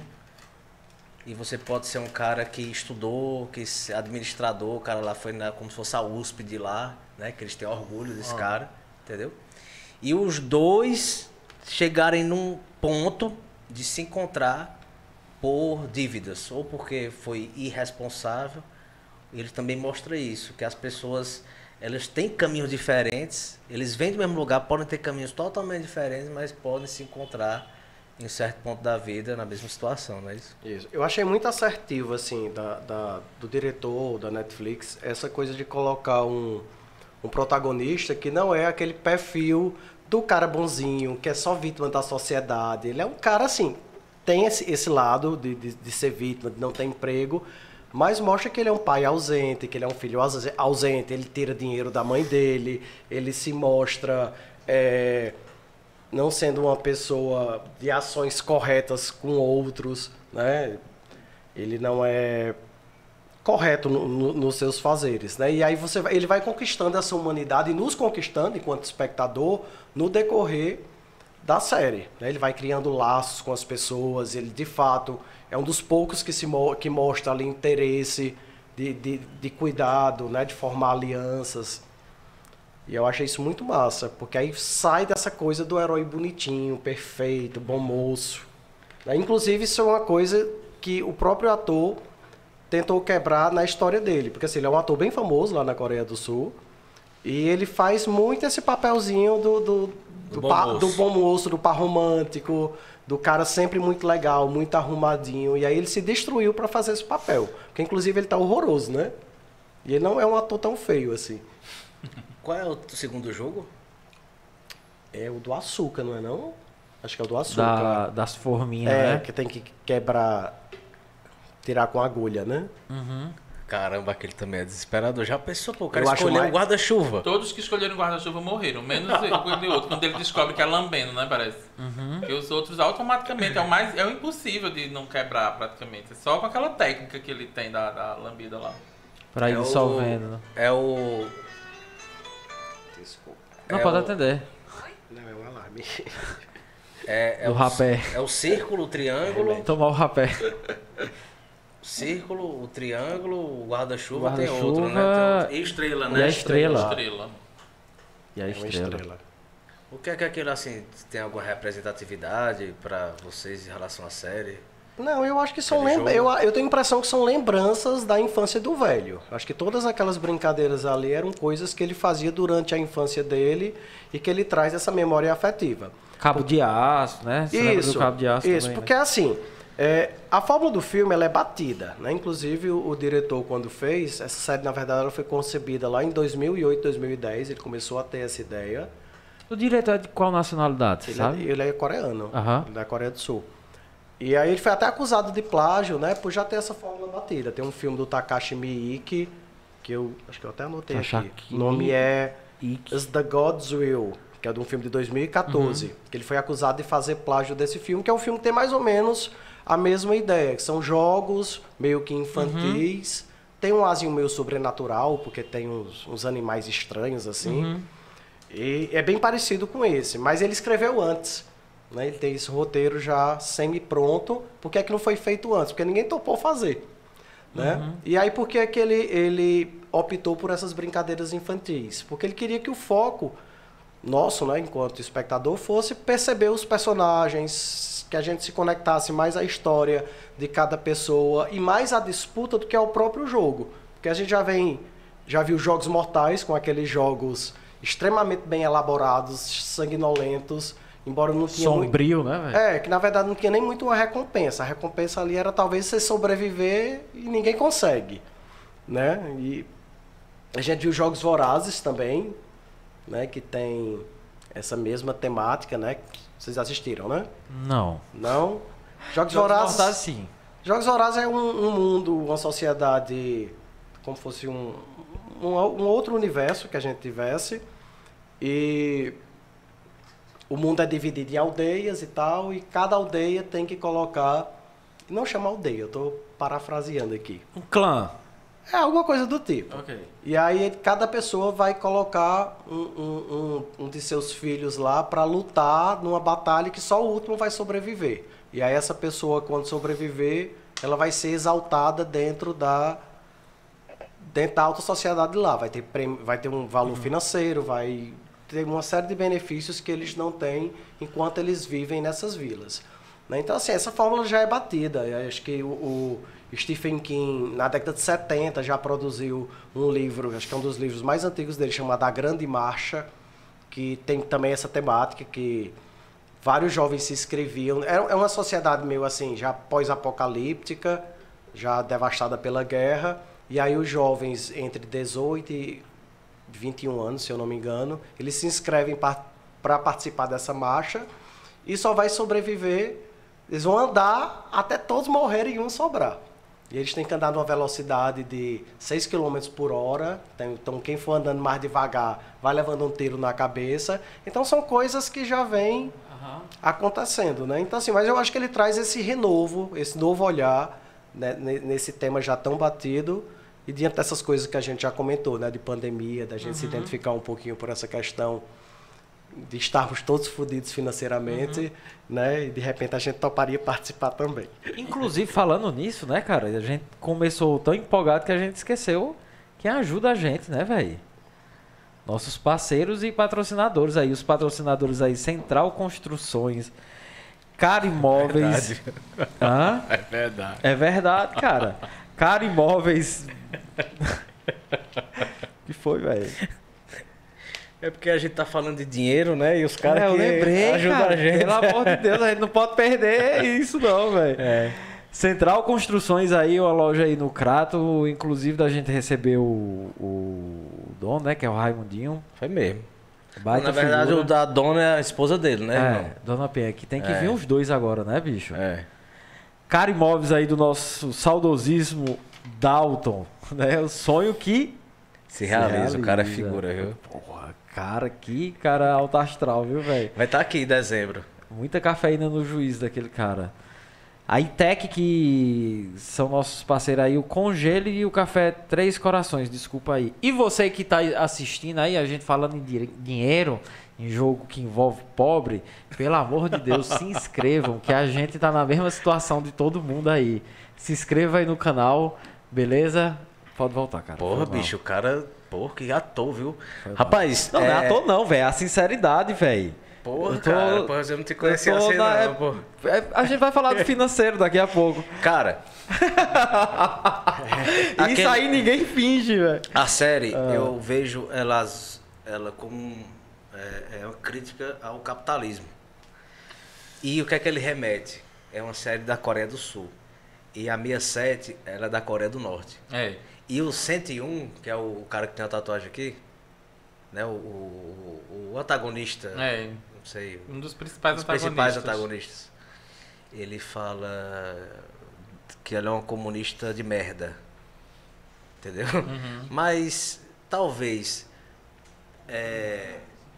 e você pode ser um cara que estudou, que é administrador, o cara lá foi na, como se fosse a U S P de lá, né? Que eles têm orgulho desse cara, entendeu? E os dois chegarem num ponto de se encontrar por dívidas, ou porque foi irresponsável. Ele também mostra isso, que as pessoas, elas têm caminhos diferentes, eles vêm do mesmo lugar, podem ter caminhos totalmente diferentes, mas podem se encontrar em um certo ponto da vida na mesma situação, não é isso? Isso. Eu achei muito assertivo, assim, da, da- do diretor da Netflix, essa coisa de colocar um, um protagonista que não é aquele perfil do cara bonzinho, que é só vítima da sociedade. Ele é um cara, assim, tem esse, esse lado de, de, de ser vítima, de não ter emprego, mas mostra que ele é um pai ausente, que ele é um filho ause- ausente, ele tira dinheiro da mãe dele, ele se mostra... é, não sendo uma pessoa de ações corretas com outros, né? Ele não é correto no, no, nos seus fazeres, né? E aí você vai- ele vai conquistando essa humanidade e nos conquistando enquanto espectador no decorrer da série, né? Ele vai criando laços com as pessoas, ele de fato é um dos poucos que se mo- que mostra ali interesse de, de, de cuidado, né? De formar alianças. E eu achei isso muito massa, porque aí sai dessa coisa do herói bonitinho, perfeito, bom moço. Né? Inclusive, isso é uma coisa que o próprio ator tentou quebrar na história dele. Porque assim, ele é um ator bem famoso lá na Coreia do Sul. E ele faz muito esse papelzinho do, do, do, bom pa- moço. do bom moço, do par romântico, do cara sempre muito legal, muito arrumadinho. E aí ele se destruiu para fazer esse papel. Porque inclusive ele tá horroroso, né? E ele não é um ator tão feio assim. Qual é o segundo jogo? É o do açúcar, não é não? Acho que é o do açúcar. Da, das forminhas, é, né? que tem que quebrar, tirar com agulha, né? Caramba, aquele também é desesperador. Já pensou, pô, o cara Eu acho escolheu mais- um guarda-chuva. Todos que escolheram guarda-chuva morreram, menos o de outro, quando ele descobre que é lambendo, né, parece. Porque os outros automaticamente, é o mais, é o impossível de não quebrar praticamente. É só com aquela técnica que ele tem da, da lambida lá. Pra ir É o- dissolvendo. né? É o... Desculpa. Não, É pode o- atender. Não, é um alarme. É, é Do o, rapé. é o círculo, o triângulo. Tomar o rapé. círculo, o triângulo, o guarda-chuva tem Guarda-chuva outro, né? Tem outro. E estrela, né? e a estrela. Estrela. E a É uma estrela. estrela. O que é que aquilo, assim, tem alguma representatividade pra vocês em relação à série? Não, eu acho que são Aquele lembra... eu, jogo. eu tenho a impressão que são lembranças da infância do velho. Acho que todas aquelas brincadeiras ali eram coisas que ele fazia durante a infância dele e que ele traz essa memória afetiva. Cabo de aço, né? Você lembra Isso, do cabo de aço isso, também, porque né? assim, é, a fórmula do filme ela é batida, né? Inclusive o, o diretor quando fez, essa série na verdade ela foi concebida lá em dois mil e oito, dois mil e dez, ele começou a ter essa ideia. O diretor é de qual nacionalidade, você Ele, sabe? é, ele é coreano, Aham. ele é da Coreia do Sul. E aí ele foi até acusado de plágio, né, por já ter essa fórmula batida. Tem um filme do Takashi Miike, que eu acho que eu até anotei aqui. Takashi O nome é Miike. As the God's Will, que é de um filme de dois mil e quatorze, que ele foi acusado de fazer plágio desse filme, que é um filme que tem mais ou menos a mesma ideia, que são jogos meio que infantis, tem um azinho meio sobrenatural, porque tem uns, uns animais estranhos assim, e é bem parecido com esse, mas ele escreveu antes, né? Ele tem esse roteiro já semi-pronto, por que é que não foi feito antes? Porque ninguém topou fazer. Né? E aí por que é que ele, ele optou por essas brincadeiras infantis? Porque ele queria que o foco nosso, né, enquanto espectador, fosse perceber os personagens, que a gente se conectasse mais à história de cada pessoa e mais à disputa do que ao próprio jogo. Porque a gente já vem, já viu jogos mortais com aqueles jogos extremamente bem elaborados, sanguinolentos, embora não tinha muito... Sombrio, né, velho? É, que na verdade não tinha nem muito uma recompensa. A recompensa ali era talvez você sobreviver e ninguém consegue, né? E a gente viu Jogos Vorazes também, né? Que tem essa mesma temática, né? Vocês assistiram, né? Não. Não? Jogos, Jogos Vorazes... Mortais, sim. Jogos Vorazes é um, um mundo, uma sociedade, como fosse um, um, um outro universo que a gente tivesse. E... o mundo é dividido em aldeias e tal, e cada aldeia tem que colocar... Não chama aldeia, eu estou parafraseando aqui. Um clã. É alguma coisa do tipo. Ok. E aí cada pessoa vai colocar um, um, um, um de seus filhos lá para lutar numa batalha que só o último vai sobreviver. E aí essa pessoa, quando sobreviver, ela vai ser exaltada dentro da... dentro da alta sociedade lá. Vai ter, prêmio, vai ter um valor financeiro, vai... tem uma série de benefícios que eles não têm enquanto eles vivem nessas vilas. Né? Então, assim, essa fórmula já é batida. Eu acho que o, o Stephen King, na década de setenta, já produziu um livro, acho que é um dos livros mais antigos dele, chamado A Grande Marcha, que tem também essa temática que vários jovens se inscreviam. É uma sociedade meio assim, já pós-apocalíptica, já devastada pela guerra, e aí os jovens entre dezoito e vinte e um anos, se eu não me engano, eles se inscrevem para participar dessa marcha e só vai sobreviver, eles vão andar até todos morrerem e um sobrar. E eles têm que andar numa velocidade de seis quilômetros por hora, então quem for andando mais devagar vai levando um tiro na cabeça. Então são coisas que já vêm uhum. acontecendo, né? Então assim, mas eu acho que ele traz esse renovo, esse novo olhar, né, nesse tema já tão batido. E diante dessas coisas que a gente já comentou, né, de pandemia, da gente uhum. se identificar um pouquinho por essa questão de estarmos todos fodidos financeiramente, uhum. né, e de repente a gente toparia participar também. Inclusive, falando nisso, né, cara, a gente começou tão empolgado que a gente esqueceu quem ajuda a gente, né, velho? Nossos parceiros e patrocinadores aí, os patrocinadores aí, Central Construções, Cara Imóveis. É verdade. Hã? É verdade. É verdade, cara. Cara Imóveis. Que foi, velho? É porque a gente tá falando de dinheiro, né? E os caras é, eu que lembrei, ajudam cara, a gente. Pelo amor de Deus, a gente não pode perder isso não, velho. É. Central Construções aí, uma loja aí no Crato, inclusive da gente recebeu o, o dono, né? Que é o Raimundinho. Foi mesmo. Baita Na verdade, figura. o da dona é a esposa dele, né, irmão? É, Dona Penha, que tem que É. vir os dois agora, né, bicho? É. Cara Imóveis aí do nosso saudosíssimo Dalton, né? O sonho que Se realiza, se o cara é realiza. figura, viu? Porra, cara, que cara alto astral, viu, velho? Vai estar aqui em dezembro. Muita cafeína no juiz daquele cara. A Itec, que são nossos parceiros aí, o Congele e o Café Três Corações, desculpa aí. E você que tá assistindo aí, a gente falando em di- dinheiro, em jogo que envolve pobre, pelo amor de Deus, se inscrevam, que a gente tá na mesma situação de todo mundo aí. Se inscreva aí no canal, beleza? Pode voltar, cara. Porra, Foi mal. bicho, o cara... Porra, que ator, viu? Foi mal. Rapaz... Não, não é é... ator não, velho. É a sinceridade, velho. Porra, Eu tô- cara, porra, eu não te conhecia eu tô assim na- não, pô. É, a gente vai falar do financeiro daqui a pouco. Cara, Isso Aquele- aí ninguém finge, velho. a série, eu vejo elas, ela como é, é uma crítica ao capitalismo. E o que é que ele remete? É uma série da Coreia do Sul. E a sessenta e sete, ela é da Coreia do Norte. É. E o cento e um, que é o cara que tem a tatuagem aqui, né, o, o, o antagonista, É. não sei, Um dos principais os antagonistas. principais antagonistas. Ele fala que ele é um comunista de merda. Entendeu? Uhum. Mas talvez é,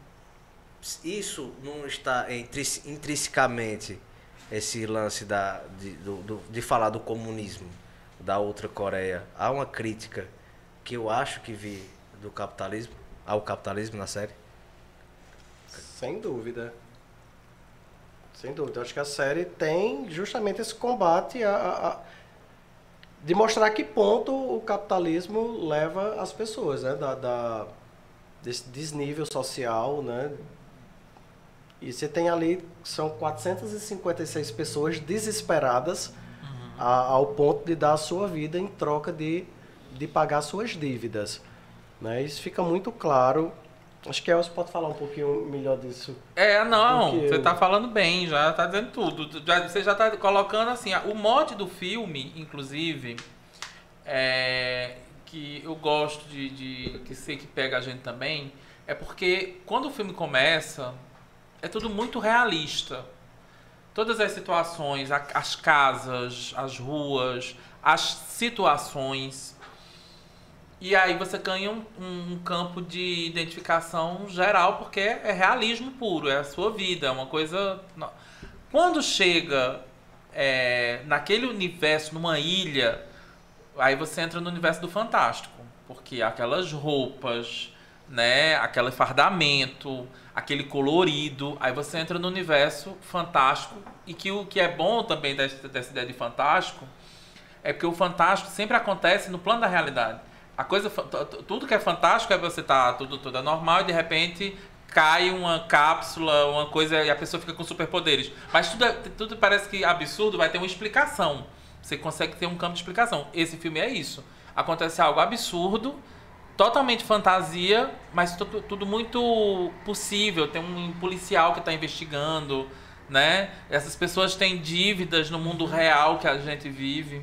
isso não está intris- intrinsecamente esse lance da, de, do, do- de falar do comunismo da outra Coreia. Há uma crítica que eu acho que vi do capitalismo, ao capitalismo na série. Sem dúvida. Sem dúvida. Eu acho que a série tem justamente esse combate a, a- a- de mostrar a que ponto o capitalismo leva as pessoas, né? Da, da- desse desnível social, né? E você tem ali, são quatrocentas e cinquenta e seis pessoas desesperadas a- ao ponto de dar a sua vida em troca de, de pagar suas dívidas. Né? Isso fica muito claro. Acho que Elcio pode falar um pouquinho melhor disso. É, não, Do que você eu. tá falando bem, já tá dizendo tudo. Já- Você já tá colocando assim, o mote do filme, inclusive, é, que eu gosto de, de. que sei que pega a gente também, é porque quando o filme começa, é tudo muito realista. Todas as situações, a- as casas, as ruas, as situações. E aí você ganha um, um campo de identificação geral, porque é realismo puro, é a sua vida, é uma coisa... não- Quando chega é, naquele universo, numa ilha, aí você entra no universo do fantástico, porque aquelas roupas, né, aquele fardamento, aquele colorido, aí você entra no universo fantástico, e que o que é bom também dessa, dessa ideia de fantástico é porque o fantástico sempre acontece no plano da realidade. A coisa, tudo que é fantástico é você tá tudo, tudo é normal e de repente cai uma cápsula, uma coisa e a pessoa fica com superpoderes. Mas tudo, é- tudo parece que absurdo, vai ter uma explicação. Você consegue ter um campo de explicação. Esse filme é isso. Acontece algo absurdo, totalmente fantasia, mas tudo, tudo muito possível. Tem um policial que está investigando, né? Essas pessoas têm dívidas no mundo real que a gente vive.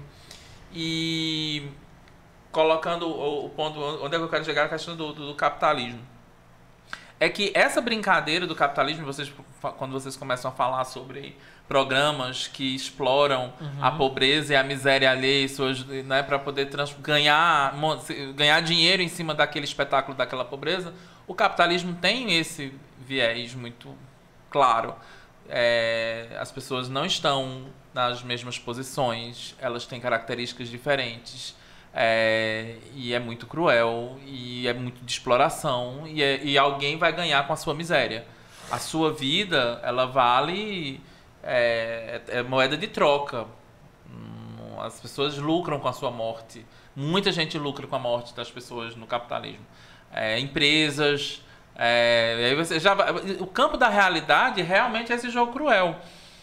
E colocando o, o ponto, onde é que eu quero chegar, a questão do, do, do capitalismo. É que essa brincadeira do capitalismo, vocês, quando vocês começam a falar sobre programas que exploram a pobreza e a miséria alheia, suas, né, para poder trans, ganhar, mo- se- ganhar dinheiro em cima daquele espetáculo, daquela pobreza, o capitalismo tem esse viés muito claro. É, as pessoas não estão nas mesmas posições, elas têm características diferentes. É, e é muito cruel, e é muito de exploração, e, é- e alguém vai ganhar com a sua miséria. A sua vida, ela vale é, é moeda de troca. Hum, As pessoas lucram com a sua morte. Muita gente lucra com a morte das pessoas no capitalismo. É, empresas. É, e aí você já vai- o campo da realidade realmente é esse jogo cruel.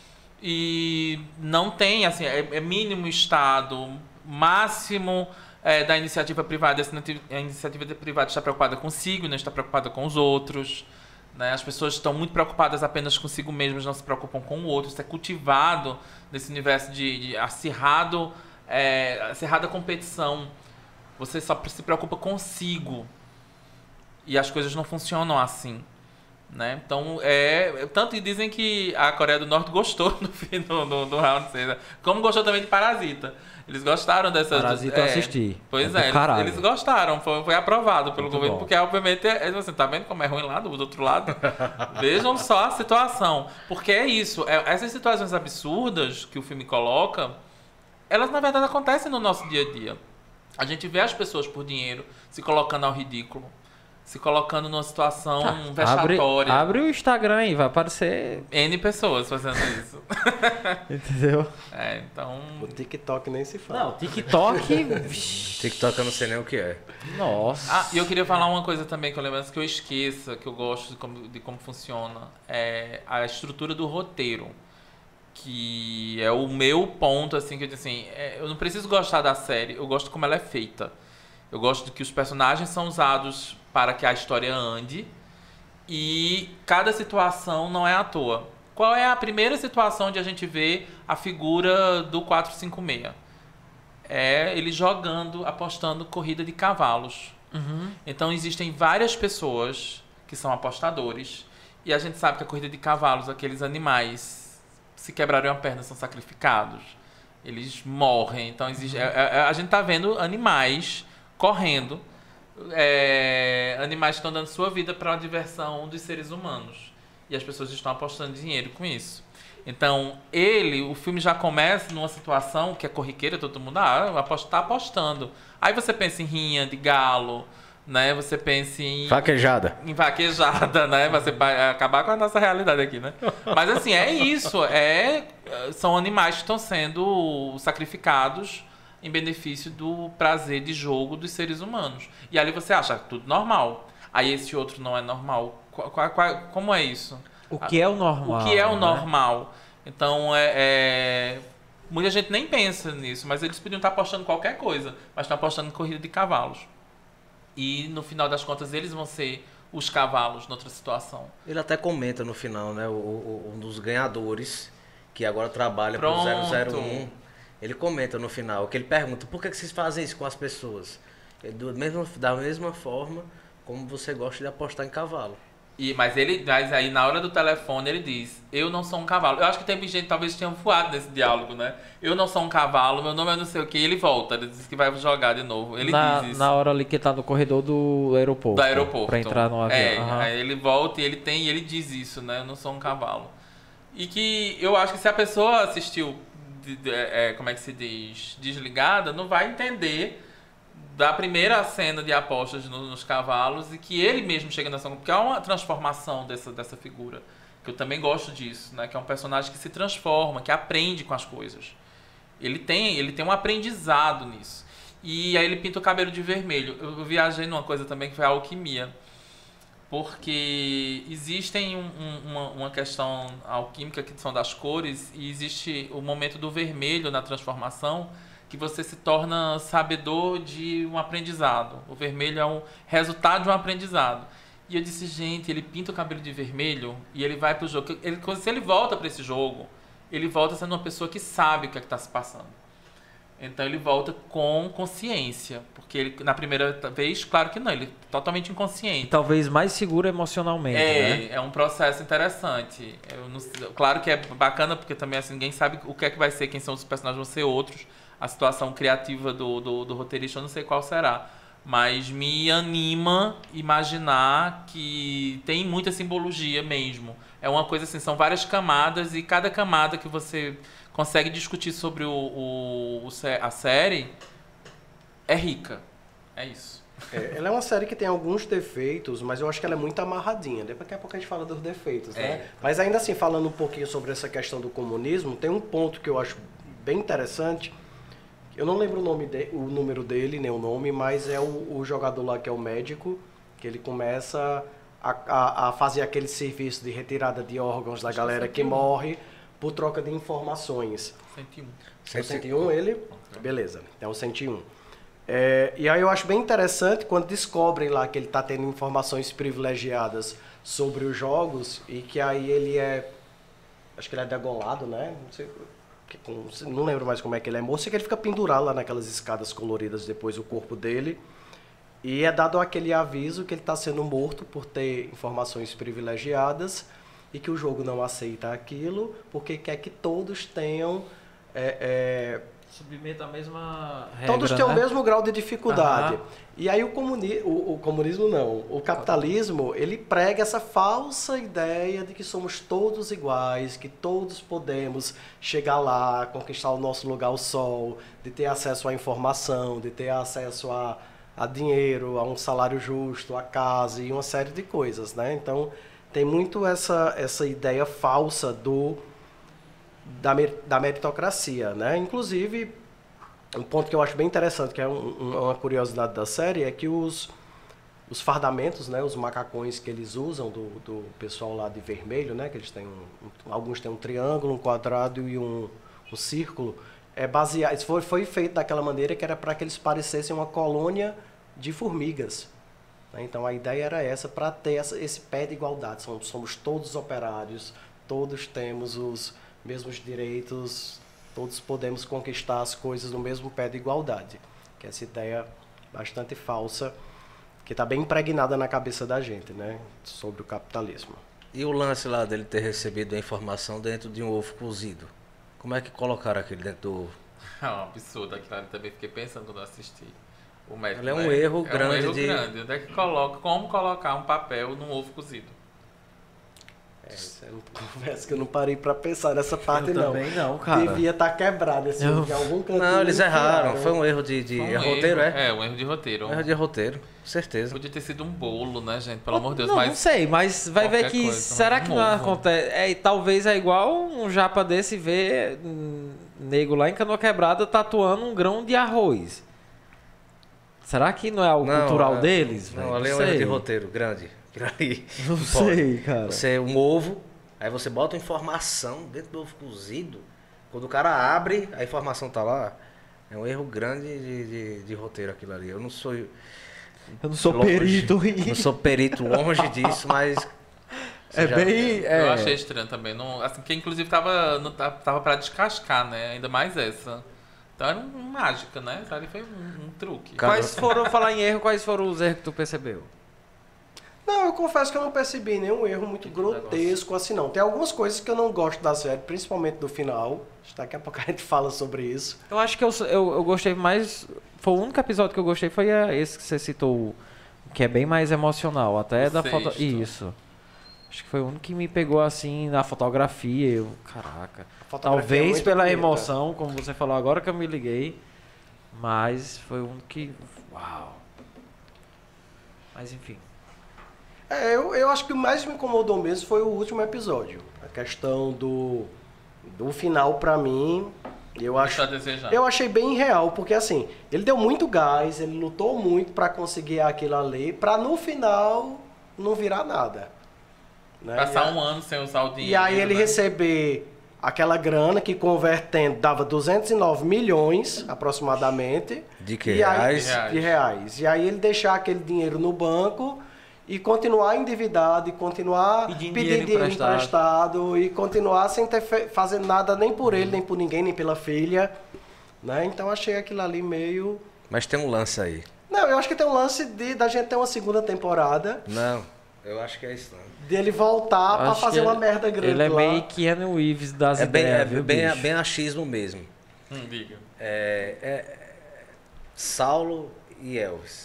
E não tem, assim, é, é mínimo Estado, máximo é, da iniciativa privada. Essa inati- a iniciativa privada está preocupada consigo, não está preocupada com os outros. Né? As pessoas estão muito preocupadas apenas consigo mesmas, não se preocupam com o outro. Isso é cultivado nesse universo de, de acirrado, é, acirrada competição. Você só se preocupa consigo. E as coisas não funcionam assim. Né? Então, é, tanto que dizem que a Coreia do Norte gostou no, fim, no, no, no Round seis, como gostou também de Parasita. Eles gostaram dessa... Parasita é, eu assisti. Pois é, é, eles, eles gostaram, foi, foi aprovado pelo Muito governo, bom. porque obviamente, é, você tá vendo como é ruim lá do, do outro lado? Vejam só a situação, porque é isso, é, essas situações absurdas que o filme coloca, elas na verdade acontecem no nosso dia a dia. A gente vê as pessoas por dinheiro se colocando ao ridículo, se colocando numa situação Tá, vexatória. Abre, abre o Instagram aí, vai aparecer. N pessoas fazendo isso. Entendeu? É, então... O TikTok nem se fala. Não, TikTok. TikTok eu não sei nem o que é. Nossa. Ah, e eu queria falar uma coisa também que eu lembro antes que eu esqueça, que eu gosto de como, de como funciona. É a estrutura do roteiro. Que é o meu ponto, assim, que eu disse assim, é, eu não preciso gostar da série, eu gosto como ela é feita. Eu gosto de que os personagens são usados para que a história ande e cada situação não é à toa. Qual é a primeira situação onde a gente vê a figura do quatro cinco seis? É ele jogando, apostando corrida de cavalos. Uhum. Então existem várias pessoas que são apostadores e a gente sabe que a corrida de cavalos, aqueles animais, se quebrarem a perna, são sacrificados. Eles morrem. Então existe, é, é, a gente está vendo animais correndo, é, animais que estão dando sua vida para a diversão dos seres humanos. E as pessoas estão apostando dinheiro com isso. Então, ele, o filme já começa numa situação que é corriqueira, todo mundo ah, está apostando. Aí você pensa em rinha de galo, né? Você pensa em... Vaquejada. Em vaquejada, né? Você vai acabar com a nossa realidade aqui, né? Mas assim, é isso. É, são animais que estão sendo sacrificados em benefício do prazer de jogo dos seres humanos. E ali você acha tudo normal. Aí esse outro não é normal. Qual, qual, qual, como é isso? O que é o normal? O que é o né? normal? Então, é, é... muita gente nem pensa nisso, mas eles podiam estar apostando qualquer coisa, mas estão apostando em corrida de cavalos. E no final das contas, eles vão ser os cavalos noutra situação. Ele até comenta no final, né? O, o- um dos ganhadores que agora trabalha Pronto. pro zero zero um. Ele comenta no final, que ele pergunta, por que que vocês fazem isso com as pessoas? É do mesmo, da mesma forma como você gosta de apostar em cavalo. E, mas ele, mas aí na hora do telefone ele diz, eu não sou um cavalo. Eu acho que teve gente talvez tenha voado nesse diálogo, né? Eu não sou um cavalo, meu nome é não sei o que. E ele volta, ele diz que vai jogar de novo. Ele na, diz isso. na hora ali que tá no corredor do aeroporto. Do aeroporto. Pra entrar no avião. É, Aham. aí ele volta e ele tem, e ele diz isso, né? Eu não sou um cavalo. E que eu acho que se a pessoa assistiu, de- de- é, como é que se diz, desligada, não vai entender da primeira cena de apostas no- nos cavalos e que ele mesmo chega nessa... Porque é uma transformação dessa, dessa figura. Que eu também gosto disso, né? Que é um personagem que se transforma, que aprende com as coisas. Ele tem, ele tem um aprendizado nisso. E aí ele pinta o cabelo de vermelho. Eu, eu viajei numa coisa também que foi a alquimia. Porque existem um- um- uma, uma questão alquímica que são das cores e existe o momento do vermelho na transformação que você se torna sabedor de um aprendizado. O vermelho é um resultado de um aprendizado. E eu disse, gente, ele pinta o cabelo de vermelho e ele vai pro jogo. Ele, se ele volta para esse jogo, ele volta sendo uma pessoa que sabe o que é está se passando. Então ele volta com consciência. Porque ele, na primeira vez, claro que não, ele é totalmente inconsciente. Talvez mais seguro emocionalmente, né? É, é um processo interessante. Eu não sei- claro que é bacana, porque também assim, ninguém sabe o que é que vai ser, quem são os personagens, vão ser outros. A situação criativa do, do, do roteirista, eu não sei qual será. Mas me anima imaginar que tem muita simbologia mesmo. É uma coisa assim, são várias camadas e cada camada que você consegue discutir sobre o, o, o sé- a série é rica. É isso. É, ela é uma série que tem alguns defeitos, mas eu acho que ela é muito amarradinha. Daqui a pouco a gente fala dos defeitos, né? É. Mas ainda assim, falando um pouquinho sobre essa questão do comunismo, tem um ponto que eu acho bem interessante. Eu não lembro o, nome de, o número dele, nem o nome, mas é o, o jogador lá que é o médico, que ele começa a, a, a fazer aquele serviço de retirada de órgãos da galera que morre por troca de informações. cento e um. É o cento e um ele? Beleza, é o cento e um. É, e aí eu acho bem interessante quando descobrem lá que ele está tendo informações privilegiadas sobre os jogos e que aí ele é, acho que ele é degolado, né? Não sei, que com- não lembro mais como é que ele é moço, é que ele fica pendurado lá naquelas escadas coloridas depois o corpo dele. E é dado aquele aviso que ele está sendo morto por ter informações privilegiadas e que o jogo não aceita aquilo porque quer que todos tenham... É, é, Submeta a mesma regra, todos têm né? o mesmo grau de dificuldade. Aham. E aí o, comuni o, o comunismo não, o capitalismo, ele prega essa falsa ideia de que somos todos iguais, que todos podemos chegar lá, conquistar o nosso lugar ao sol, de ter acesso à informação, de ter acesso a, a dinheiro, a um salário justo, a casa e uma série de coisas, né? Então, tem muito essa, essa ideia falsa do, da, da meritocracia, né? Inclusive, um ponto que eu acho bem interessante, que é um, um, uma curiosidade da série, é que os, os fardamentos, né, os macacões que eles usam do, do pessoal lá de vermelho, né, que eles têm um, um, alguns têm um triângulo, um quadrado e um, um círculo, é baseado, isso foi, foi feito daquela maneira que era para que eles parecessem uma colônia de formigas. Né? Então a ideia era essa, para ter essa, esse pé de igualdade. Somos, somos todos operários, todos temos os mesmos direitos, todos podemos conquistar as coisas no mesmo pé de igualdade. Que é essa ideia bastante falsa, que está bem impregnada na cabeça da gente, né, sobre o capitalismo. E o lance lá dele ter recebido a informação dentro de um ovo cozido? Como é que colocaram aquele dentro do ovo? É um absurdo aquilo ali, também fiquei pensando quando eu assisti. O método, Ele é um né? erro é grande um erro de- grande. Onde é que coloca, como colocar um papel num ovo cozido? É, isso eu não confesso que eu não parei para pensar nessa parte, Eu não. também não, cara. Devia estar quebrado esse Eu- ovo de algum canto. Não, eles erraram. Foi um erro de, de Foi um é roteiro, erro. é? É, um erro de roteiro. Um erro de roteiro, certeza. Podia ter sido um bolo, né, gente? Pelo amor de Deus. Não, mas não sei, mas vai ver qualquer que... coisa, será um que não ovo. acontece... É, talvez é igual um japa desse ver um nego lá em Canoa Quebrada tatuando um grão de arroz. Será que não é algo Não, cultural é- deles? Não, velho? ali é um sei. erro de roteiro, grande. Aí Não pode. sei, cara. Você, um ovo, aí você bota uma informação dentro do ovo cozido. Quando o cara abre, a informação tá lá. É um erro grande de, de, de roteiro aquilo ali. Eu não sou. Eu não sou longe- perito em... Não sou perito longe disso, mas. você É já- bem... É... eu achei estranho também. Não, assim, que inclusive tava, não, tava tava pra descascar, né? Ainda mais essa. Então era um, um mágica, né? Isso ali foi um, um truque. Cara, Quais foram, falar em erro, quais foram os erros que tu percebeu? Não, eu confesso que eu não percebi nenhum erro muito grotesco assim, não. Tem algumas coisas que eu não gosto da série, principalmente do final. Daqui a pouco a gente fala sobre isso. Eu acho que eu, eu, eu gostei mais... Foi o único episódio que eu gostei, foi a- esse que você citou, que é bem mais emocional, até O da foto... sexto. Isso. Acho que foi o único que me pegou assim na fotografia. Eu, caraca. A fotografia é Talvez muito pela bonita. emoção, como você falou agora que eu me liguei. Mas foi o único que... Uau. Mas enfim. É, eu, eu acho que o mais me incomodou mesmo foi o último episódio. A questão do, do final, pra mim, eu acho... Deixa a desejar. Eu achei bem irreal, porque assim, ele deu muito gás, ele lutou muito pra conseguir aquilo ali, pra no final não virar nada. Né? Passar E a- um ano sem usar o dinheiro. E aí ele né? receber aquela grana que convertendo dava duzentos e nove milhões aproximadamente. De que E aí- reais? Reais. De reais. E aí ele deixar aquele dinheiro no banco e continuar endividado e continuar Pedindo pedindo dinheiro dinheiro emprestado. emprestado e continuar sem ter fe- fazendo nada nem por ele, nem por ninguém, nem pela filha. Né? Então achei aquilo ali meio... Mas tem um lance aí. Não, eu acho que tem um lance de da gente ter uma segunda temporada, Não, eu acho que é isso. Não. dele voltar pra Acho fazer que uma ele- merda grande Ele é lá. meio Keanu Reeves das É bem, ideias, é viu, bem, bicho? bem achismo mesmo. Hum, diga. É, é- Saulo e Elvis.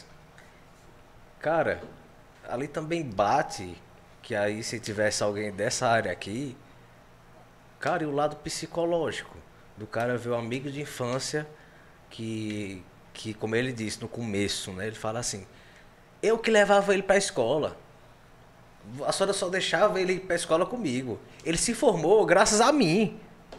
Cara, ali também bate que aí se tivesse alguém dessa área aqui, cara, e o lado psicológico do cara ver o amigo de infância que, que como ele disse no começo, né? Ele fala assim, eu que levava ele pra escola. A senhora só deixava ele ir pra escola comigo. Ele se formou graças a mim.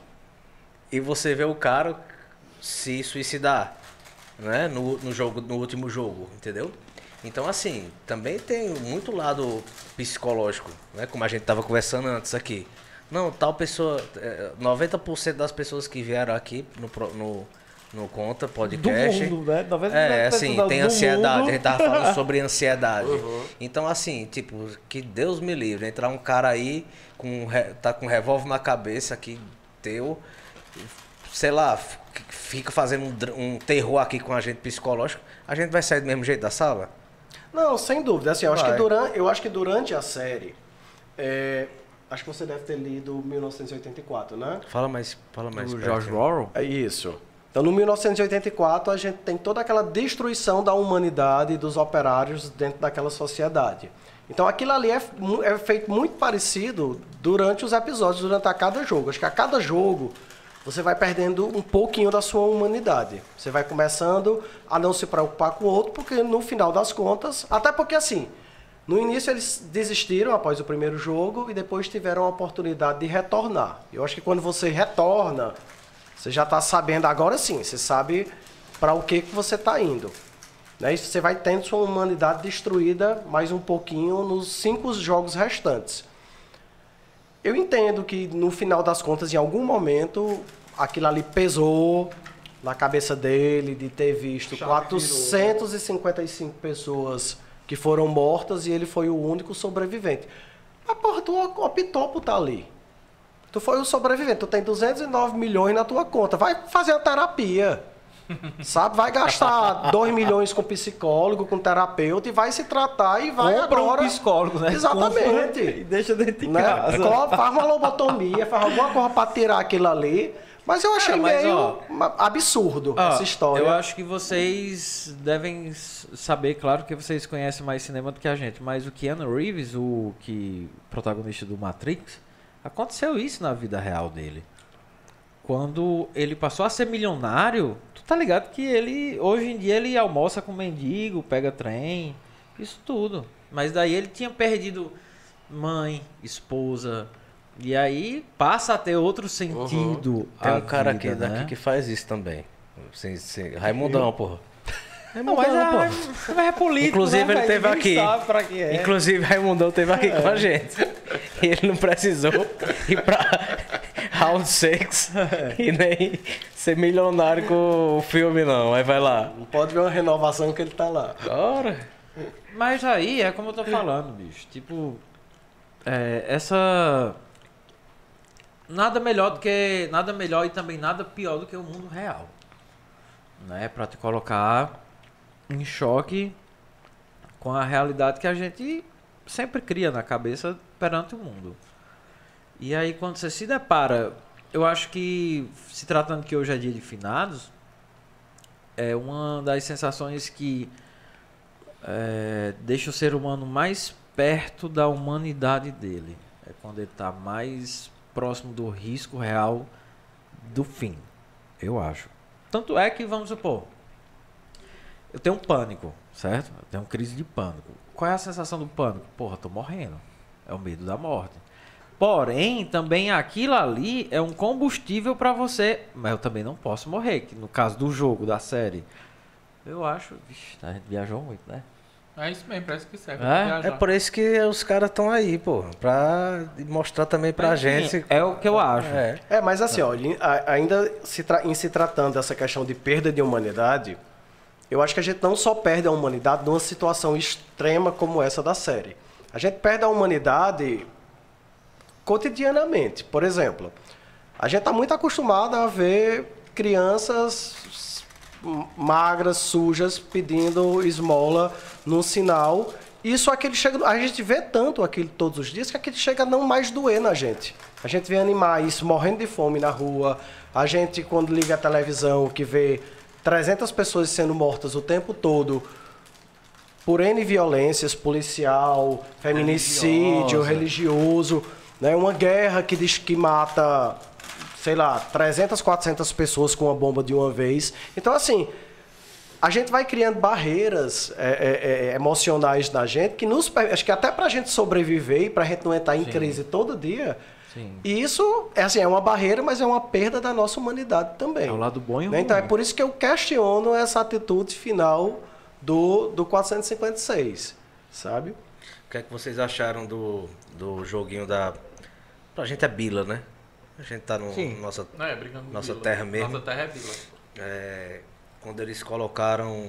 E você vê o cara se suicidar, né? No, no jogo, no último jogo, entendeu? Então, assim, também tem muito lado psicológico, né? Como a gente tava conversando antes aqui. Não, tal pessoa, é, noventa por cento das pessoas que vieram aqui no, pro- no, no Conta Podcast... Do mundo, né? noventa É, por cento assim, do tem mundo. ansiedade. A gente tava falando sobre ansiedade. Então, assim, tipo, que Deus me livre. Entrar um cara aí, com, um re- tá com um revólver na cabeça aqui, teu, sei lá, f- fica fazendo um, dr- um terror aqui com a gente psicológico, a gente vai sair do mesmo jeito da sala? Não, sem dúvida. Assim, eu, acho Vai. que durante, eu acho que durante a série... é, acho que você deve ter lido mil novecentos e oitenta e quatro, né? Fala mais, fala mais. Do perto. George Orwell? É isso. Então, no mil novecentos e oitenta e quatro, a gente tem toda aquela destruição da humanidade e dos operários dentro daquela sociedade. Então, aquilo ali é, mu- é feito muito parecido durante os episódios, durante a cada jogo. Acho que a cada jogo, você vai perdendo um pouquinho da sua humanidade. Você vai começando a não se preocupar com o outro, porque no final das contas... Até porque, assim, no início eles desistiram após o primeiro jogo e depois tiveram a oportunidade de retornar. Eu acho que quando você retorna... Você já está sabendo, agora sim, você sabe para o que, que você está indo. Né? E você vai tendo sua humanidade destruída mais um pouquinho nos cinco jogos restantes. Eu entendo que, no final das contas, em algum momento, aquilo ali pesou na cabeça dele, de ter visto Chave quatrocentas e cinquenta e cinco pessoas que foram mortas e ele foi o único sobrevivente. Mas, porra, tu optou por estar ali. Tu foi o sobrevivente, tu tem duzentos e nove milhões na tua conta. Vai fazer a terapia. Sabe? Vai gastar dois milhões com psicólogo, com terapeuta e vai se tratar e vai Compra agora... um psicólogo, né? Exatamente. Compra e deixa dentro de Né? casa. Co- Faz uma lobotomia, faz alguma coisa pra tirar aquilo ali. Mas eu achei Cara, mas, meio ó, ma- absurdo Ah, essa história. Eu acho que vocês devem s- saber, claro que vocês conhecem mais cinema do que a gente, mas o Keanu Reeves, o que protagonista do Matrix, aconteceu isso na vida real dele. Quando ele passou a ser milionário, tu tá ligado que ele, hoje em dia, ele almoça com mendigo, pega trem, isso tudo. Mas daí ele tinha perdido mãe, esposa, e aí passa a ter outro sentido. Tem a um cara vida, aqui daqui né? que faz isso também. Sem, sem, Raimundão, porra. Não, mas, Raimundão, é, porra. mas é político, Inclusive, né, ele velho? teve Ninguém aqui. sabe pra que é. Inclusive, Raimundão teve aqui com a gente. E ele não precisou ir pra Round seis e nem ser milionário com o filme, não. Aí vai lá. Não pode ver uma renovação que ele tá lá. Ora. Mas aí é como eu tô falando, bicho. Tipo, é, essa. Nada melhor do que. Nada melhor e também nada pior do que o mundo real. Né? Pra te colocar em choque com a realidade que a gente sempre cria na cabeça perante o mundo. E aí quando você se depara, eu acho que, se tratando que hoje é dia de finados, é uma das sensações que é, deixa o ser humano mais perto da humanidade dele. É quando ele está mais próximo do risco real do fim, eu acho. Tanto é que, vamos supor, eu tenho um pânico, certo? Eu tenho uma crise de pânico. Qual é a sensação do pânico? Porra, tô morrendo. É o medo da morte. Porém, também aquilo ali é um combustível para você. Mas eu também não posso morrer, que no caso do jogo, da série. Eu acho... Vixe, a gente viajou muito, né? É isso mesmo, parece que serve. É? pra É viajar. por isso que os caras estão aí, pô. Pra mostrar também pra Mas, enfim, gente. é o que eu acho. É. É, mas assim, ó, em- a- ainda se tra- em se tratando dessa questão de perda de humanidade, eu acho que a gente não só perde a humanidade numa situação extrema como essa da série. A gente perde a humanidade cotidianamente. Por exemplo, a gente está muito acostumado a ver crianças magras, sujas, pedindo esmola num sinal. Isso aquele chega, a gente vê tanto aquilo todos os dias que aquilo chega a não mais doer na gente. A gente vê animais morrendo de fome na rua. A gente, quando liga a televisão, que vê trezentas pessoas sendo mortas o tempo todo por N violências, policial, feminicídio, religioso, né? Uma guerra que diz que mata, sei lá, trezentas, quatrocentas pessoas com uma bomba de uma vez. Então, assim, a gente vai criando barreiras é, é, é, emocionais na gente que nos per- acho que até pra gente sobreviver e pra gente não entrar em Sim. crise todo dia. Sim. E isso é, assim, é uma barreira, mas é uma perda da nossa humanidade também. É o lado bom e o Né? ruim. Então é por isso que eu questiono essa atitude final do, do quatrocentos e cinquenta e seis, sabe? O que é que vocês acharam do, do joguinho da... Pra gente é Bila, né? A gente tá no Sim. nossa... Não, é brincando com Nossa Vila. terra mesmo. Nossa terra é Vila. é, quando eles colocaram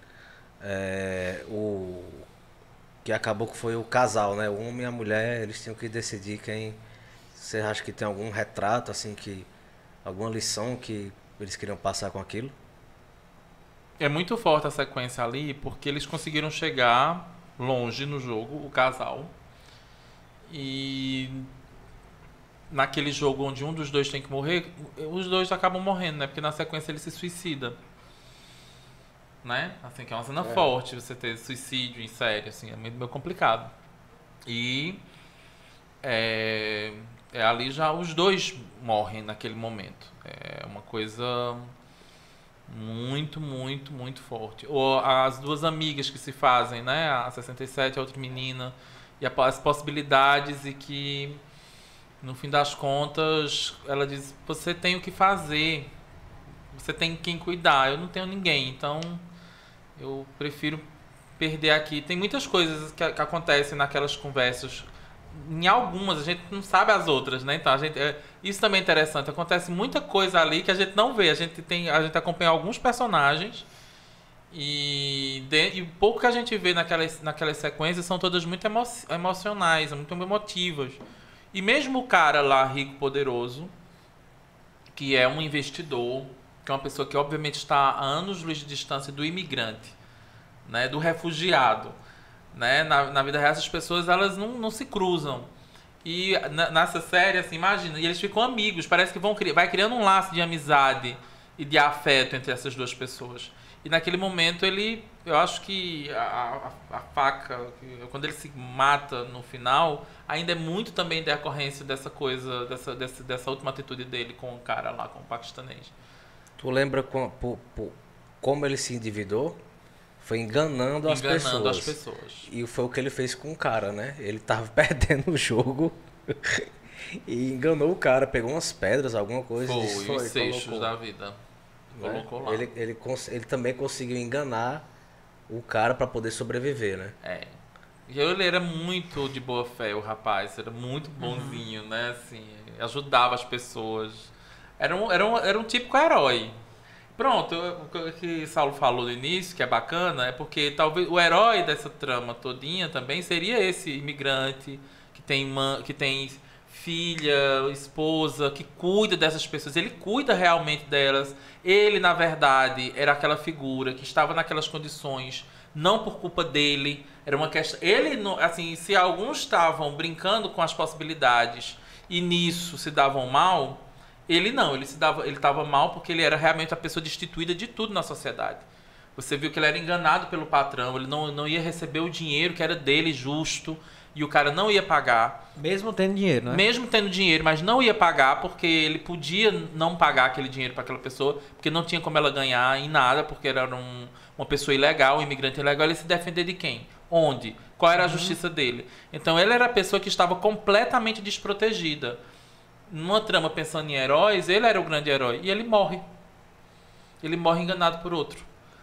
é, o... Que acabou que foi o casal, né? O homem e a mulher, eles tinham que decidir quem... Você acha que tem algum retrato, assim, que... Alguma lição que eles queriam passar com aquilo? é muito forte a sequência ali, porque eles conseguiram chegar longe no jogo, o casal. E naquele jogo onde um dos dois tem que morrer, os dois acabam morrendo, né? Porque na sequência ele se suicida. Né? Assim, que é uma cena é. forte, você ter suicídio em série, assim, é meio, meio complicado. E é, é, ali já os dois morrem naquele momento. É uma coisa muito, muito, muito forte. Ou as duas amigas que se fazem, né? A sessenta e sete, a outra menina, e as possibilidades, e que no fim das contas ela diz, você tem o que fazer, você tem quem cuidar, eu não tenho ninguém, então eu prefiro perder aqui. Tem muitas coisas que, que acontecem naquelas conversas. Em algumas, a gente não sabe as outras, né? Então, a gente, é, isso também é interessante. Acontece muita coisa ali que a gente não vê. A gente, tem, a gente acompanha alguns personagens e, de, e o pouco que a gente vê naquelas, naquelas sequências são todas muito emo, emocionais, muito emotivas. E mesmo o cara lá, rico, poderoso, que é um investidor, que é uma pessoa que obviamente está a anos-luz de distância do imigrante, né? Do refugiado. Né? Na, na vida real, essas pessoas elas não, não se cruzam. E na, nessa série, assim, imagina, e eles ficam amigos, parece que vão, vai criando um laço de amizade e de afeto entre essas duas pessoas. E naquele momento ele, eu acho que a, a, a faca, quando ele se mata no final, ainda é muito também decorrência dessa coisa, dessa, dessa, dessa última atitude dele com o cara lá, com o paquistanês. Tu lembra com, por, por, como ele se endividou? Foi enganando, as, enganando pessoas. as pessoas. E foi o que ele fez com o cara, né? Ele tava perdendo o jogo e enganou o cara. Pegou umas pedras, alguma coisa. Foi, disse, os seixos da vida. Né? Colocou lá. Ele, ele, ele também conseguiu enganar o cara para poder sobreviver, né? É. E ele era muito de boa fé, o rapaz. Era muito bonzinho, uhum. né? Assim, ajudava as pessoas. Era um, era um, era um típico herói. Pronto, o que Saulo falou no início, que é bacana, é porque talvez o herói dessa trama todinha também seria esse imigrante que tem, uma, que tem filha, esposa, que cuida dessas pessoas. Ele cuida realmente delas. Ele, na verdade, era aquela figura que estava naquelas condições, não por culpa dele. Era uma questão. Ele, assim, se alguns estavam brincando com as possibilidades e nisso se davam mal. Ele não, ele se dava, ele estava mal porque ele era realmente a pessoa destituída de tudo na sociedade. Você viu que ele era enganado pelo patrão, ele não, não ia receber o dinheiro que era dele justo e o cara não ia pagar. Mesmo tendo dinheiro, né? Mesmo tendo dinheiro, mas não ia pagar porque ele podia não pagar aquele dinheiro para aquela pessoa, porque não tinha como ela ganhar em nada, porque era um, uma pessoa ilegal, um imigrante ilegal. Ele se defender de quem? Onde? Qual era a justiça uhum. dele? Então ele era a pessoa que estava completamente desprotegida. Numa trama pensando em heróis, ele era o grande herói. E ele morre. Ele morre enganado por outro.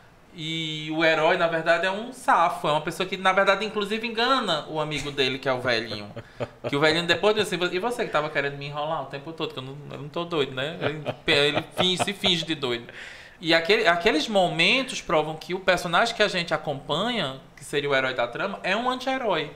E o herói, na verdade, é um safo. É uma pessoa que, na verdade, inclusive engana o amigo dele, que é o velhinho. Que o velhinho depois diz assim, e você que estava querendo me enrolar o tempo todo, que eu não, eu não tô doido, né? Ele, ele finge, se finge de doido. E aquele, aqueles momentos provam que o personagem que a gente acompanha, que seria o herói da trama, é um anti-herói.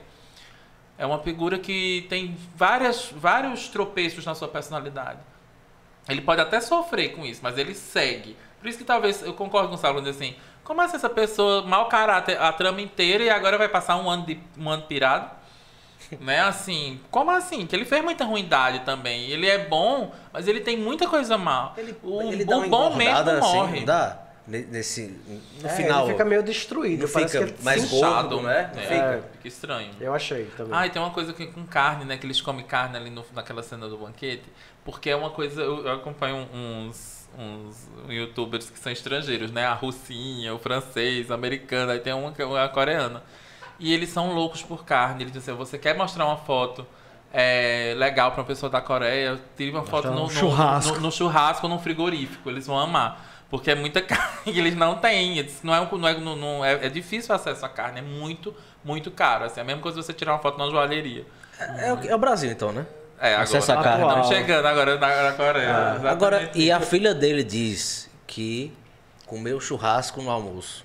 É uma figura que tem várias, vários tropeços na sua personalidade. Ele pode até sofrer com isso, mas ele segue. Por isso que talvez, eu concordo com o Saulo, assim, como assim essa pessoa, mau caráter a trama inteira e agora vai passar um ano, de, um ano pirado? Né, assim, como assim? Que ele fez muita ruindade também. Ele é bom, mas ele tem muita coisa mal. Ele, o ele dá o bom mesmo assim, morre. Não dá? Nesse, no é, final. Ele fica meio destruído. Não Parece fica que ele mais inchado, gordo, né? É, fica. fica estranho. Eu achei também. Ah, e tem uma coisa que, com carne, né? Que eles comem carne ali no, naquela cena do banquete. Porque é uma coisa... Eu, eu acompanho uns, uns youtubers que são estrangeiros, né? A russinha, o francês, o americano. Aí tem uma, uma coreana. E eles são loucos por carne. Eles dizem assim, você quer mostrar uma foto é, legal para uma pessoa da Coreia? Tire uma foto no, no, churrasco. No, no, no churrasco ou num frigorífico. Eles vão amar. Porque é muita carne que eles não têm. Não é, não é, não é, é difícil o acesso à carne. É muito, muito caro. Assim, é a mesma coisa que você tirar uma foto na joalheria. É, é, o, é o Brasil, então, né? É, agora. Acesso à carne. Estamos chegando agora na, na Coreia. Ah, agora, e a filha dele diz que comeu churrasco no almoço.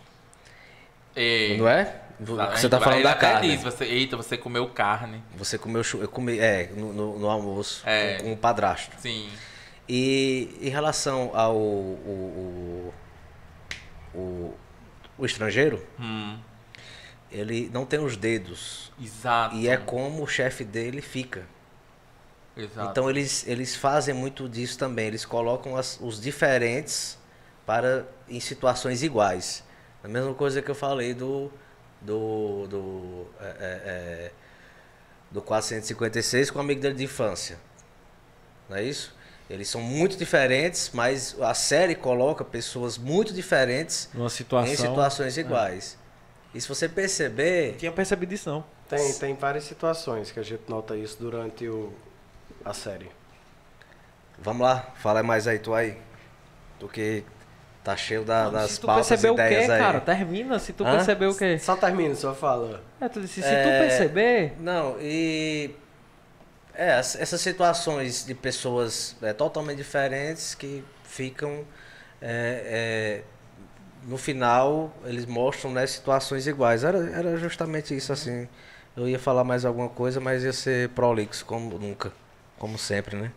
E, não é? Você tá falando da carne. Diz, você, eita, você comeu carne. Você comeu eu comi, é, no, no, no almoço é. com, com o padrasto. Sim. E em relação ao o, o, o, o estrangeiro, Hum, ele não tem os dedos. exato. E é como o chefe dele fica. Exato. Então eles, eles fazem muito disso também. Eles colocam as- os diferentes para em situações iguais. A mesma coisa que eu falei do do do, é, é, é, do quatrocentos e cinquenta e seis com o amigo dele de infância. Não é isso? Eles são muito diferentes, mas a série coloca pessoas muito diferentes Numa situação. em situações iguais. E se você perceber, Não tinha percebido isso, não. Tem, tem várias situações que a gente nota isso durante o, a série. vamos lá, fala mais aí tu aí. Tu que tá cheio da, Não, das se tu pautas e percebeu o quê, ideias aí. cara? Termina se tu Hã? percebeu o quê. Só termina, só fala. É, tu disse, se É, tu perceber... Não, e é, as- essas situações de pessoas é, totalmente diferentes que ficam é, é, no final eles mostram, né, situações iguais. Era, era justamente isso assim. Eu ia falar mais alguma coisa, mas ia ser prolixo como nunca, como sempre, né?